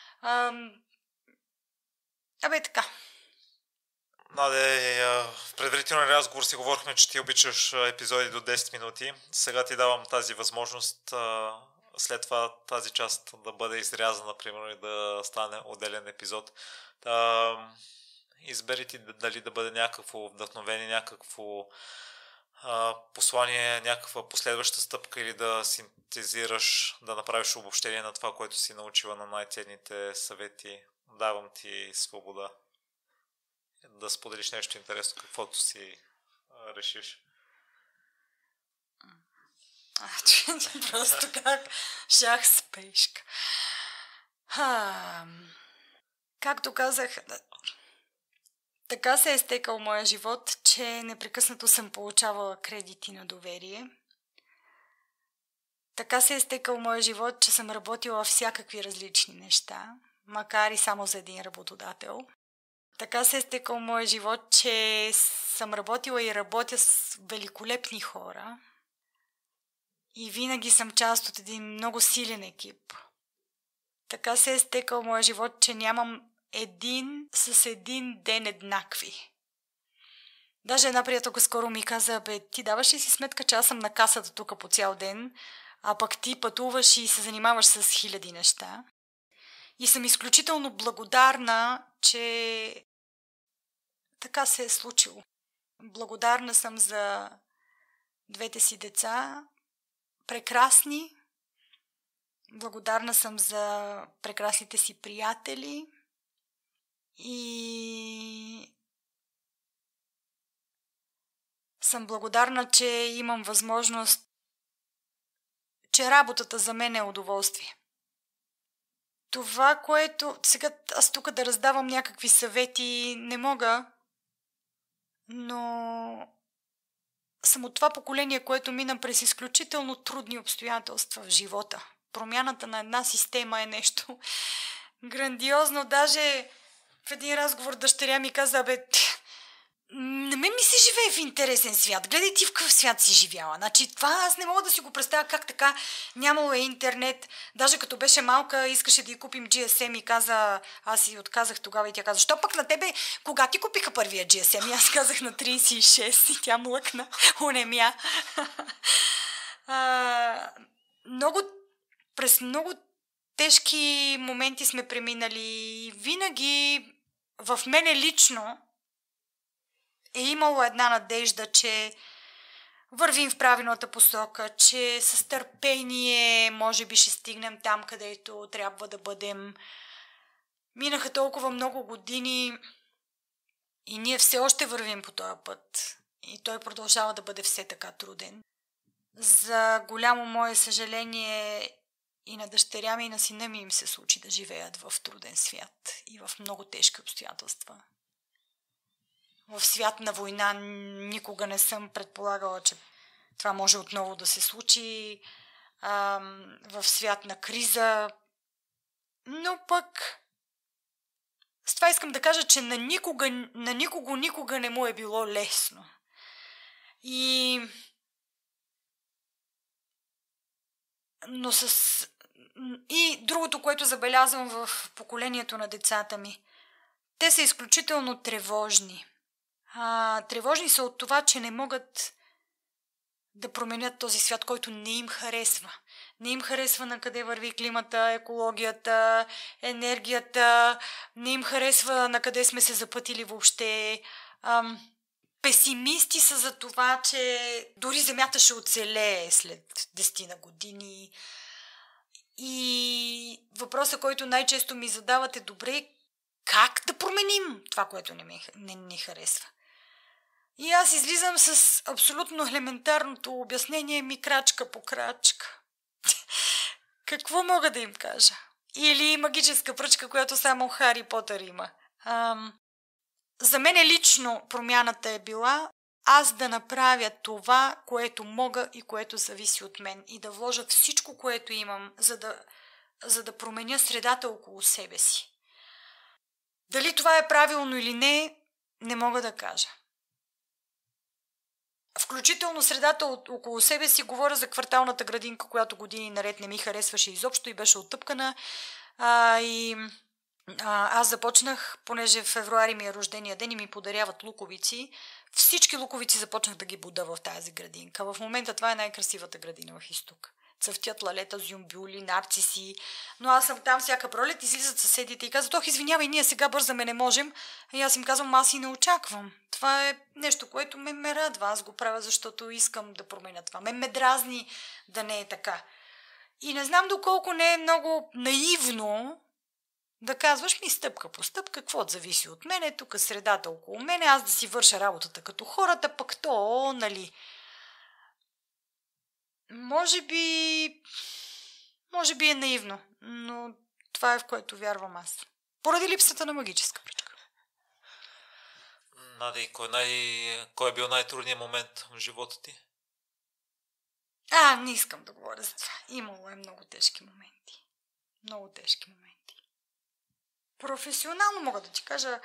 Така. Наде, в предварителен разговор си говорихме, че ти обичаш епизоди до 10 минути. Сега ти давам тази възможност след това тази част да бъде изрязана, примерно, и да стане отделен епизод. Избери ти дали да бъде някакво вдъхновение, някакво послание, някаква последваща стъпка или да синтезираш, да направиш обобщение на това, което си научила на най-ценните съвети. Давам ти свобода да споделиш нещо интересно, каквото си решиш. Просто как шах с пешка. Както казах, така се е стекал моя живот, че непрекъснато съм получавала кредити на доверие. Така се е стекал моя живот, че съм работила всякакви различни неща, макар и само за един работодател. Така се е стекал моя живот, че съм работила и работя с великолепни хора. И винаги съм част от един много силен екип. Така се е стекал моя живот, че нямам един ден еднакви. Даже една приятелка скоро ми каза: ти даваш ли си сметка, че аз съм на касата тук по цял ден, а пък ти пътуваш и се занимаваш с хиляди неща. И съм изключително благодарна, че така се е случило. Благодарна съм за двете си деца, прекрасни, Благодарна съм за прекрасните си приятели и съм благодарна, че имам възможност, че работата за мен е удоволствие. Това, което... Сега аз тук да раздавам някакви съвети не мога, но съм от това поколение, което мина през изключително трудни обстоятелства в живота. Промяната на една система е нещо грандиозно. Даже в един разговор дъщеря ми каза, на мен ми се живее в интересен свят. Гледай ти в какъв свят си живяла. Значи това аз не мога да си го представя как така. Нямало е интернет. Даже като беше малка, искаше да й купим GSM и каза, аз си отказах тогава и тя каза, що пък на тебе, кога ти купиха първия GSM? И аз казах на 36 и тя млъкна, унемя. През много тежки моменти сме преминали. Винаги в мене лично е имало една надежда, че вървим в правилната посока, че с търпение може би ще стигнем там, където трябва да бъдем. Минаха толкова много години и ние все още вървим по този път. И той продължава да бъде все така труден. За голямо мое съжаление и на дъщеря ми и на сина ми им се случи да живеят в труден свят и в много тежки обстоятелства. В свят на война никога не съм предполагала, че това може отново да се случи. В свят на криза. Но пък с това искам да кажа, че на никого не му е било лесно. И другото, което забелязвам в поколението на децата ми, те са изключително тревожни. Тревожни са от това, че не могат да променят този свят, който не им харесва. Не им харесва на къде върви климата, екологията, енергията, не им харесва на къде сме се запътили въобще. Песимисти са за това, че дори Земята ще оцелее след 10 на години. И въпросът, който най-често ми задават е, добре, как да променим това, което не ни харесва? И аз излизам с абсолютно елементарното обяснение ми крачка по крачка. Какво мога да им кажа? Или магическа пръчка, която само Хари Потър има. За мен лично промяната е била аз да направя това, което мога и което зависи от мен. И да вложа всичко, което имам, за да променя средата около себе си. Дали това е правилно или не мога да кажа. Включително средата около себе си, говоря за кварталната градинка, която години наред не ми харесваше изобщо и беше оттъпкана. Аз започнах, понеже в февруари ми е рождения ден и ми подаряват луковици, всички луковици започнах да ги буда в тази градинка. В момента това е най-красивата градина в Изток. Цъфтят лалета, зюмбюли, нарциси. Но аз съм там всяка пролет, излизат съседите и казват, извинявай, ние сега бързаме, не можем. И аз им казвам, аз и не очаквам. Това е нещо, което ме радва. Аз го правя, защото искам да променя това. Ме дразни да не е така. И не знам доколко не е много наивно да казваш ми стъпка по стъпка, какво зависи от мене, тук средата около мене, аз да си върша работата като хората, пък то, нали. Може би е наивно, но това е, в което вярвам аз. Поради липсата на магическа пръчка. Нади, кой е бил най-трудният момент в живота ти? Не искам да говоря за това. Имало е много тежки моменти. Много тежки моменти. Професионално мога да ти кажа.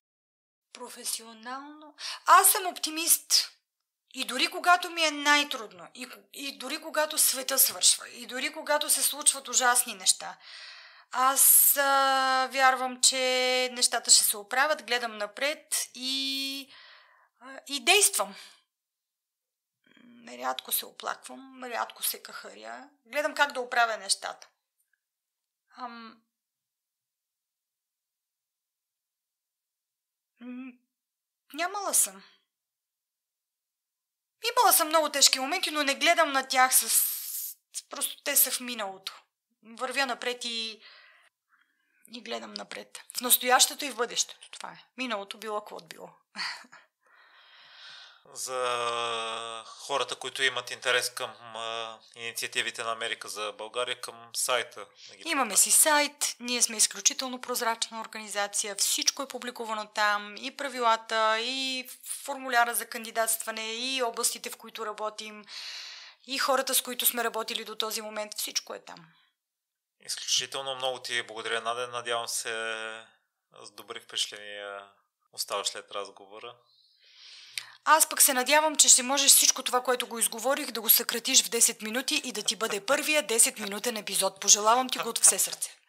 Аз съм оптимист. И дори когато ми е най-трудно, и дори когато света свършва, и дори когато се случват ужасни неща, аз вярвам, че нещата ще се оправят, гледам напред и действам. Рядко се оплаквам, рядко се кахаря. Гледам как да оправя нещата. Имала съм много тежки моменти, но не гледам на тях просто те са в миналото. вървя напред и гледам напред. В настоящето и в бъдещето. Това е. Миналото било каквото било. За хората, които имат интерес към инициативите на Америка за България, към сайта. Имаме си сайт, ние сме изключително прозрачна организация, всичко е публикувано там, и правилата, и формуляра за кандидатстване, и областите, в които работим, и хората, с които сме работили до този момент, всичко е там. Изключително много ти благодаря, Надя. Надявам се с добри впечатления оставаш след разговора. Аз пък се надявам, че ще можеш всичко това, което го изговорих, да го съкратиш в 10 минути и да ти бъде първия 10-минутен епизод. Пожелавам ти го от все сърце.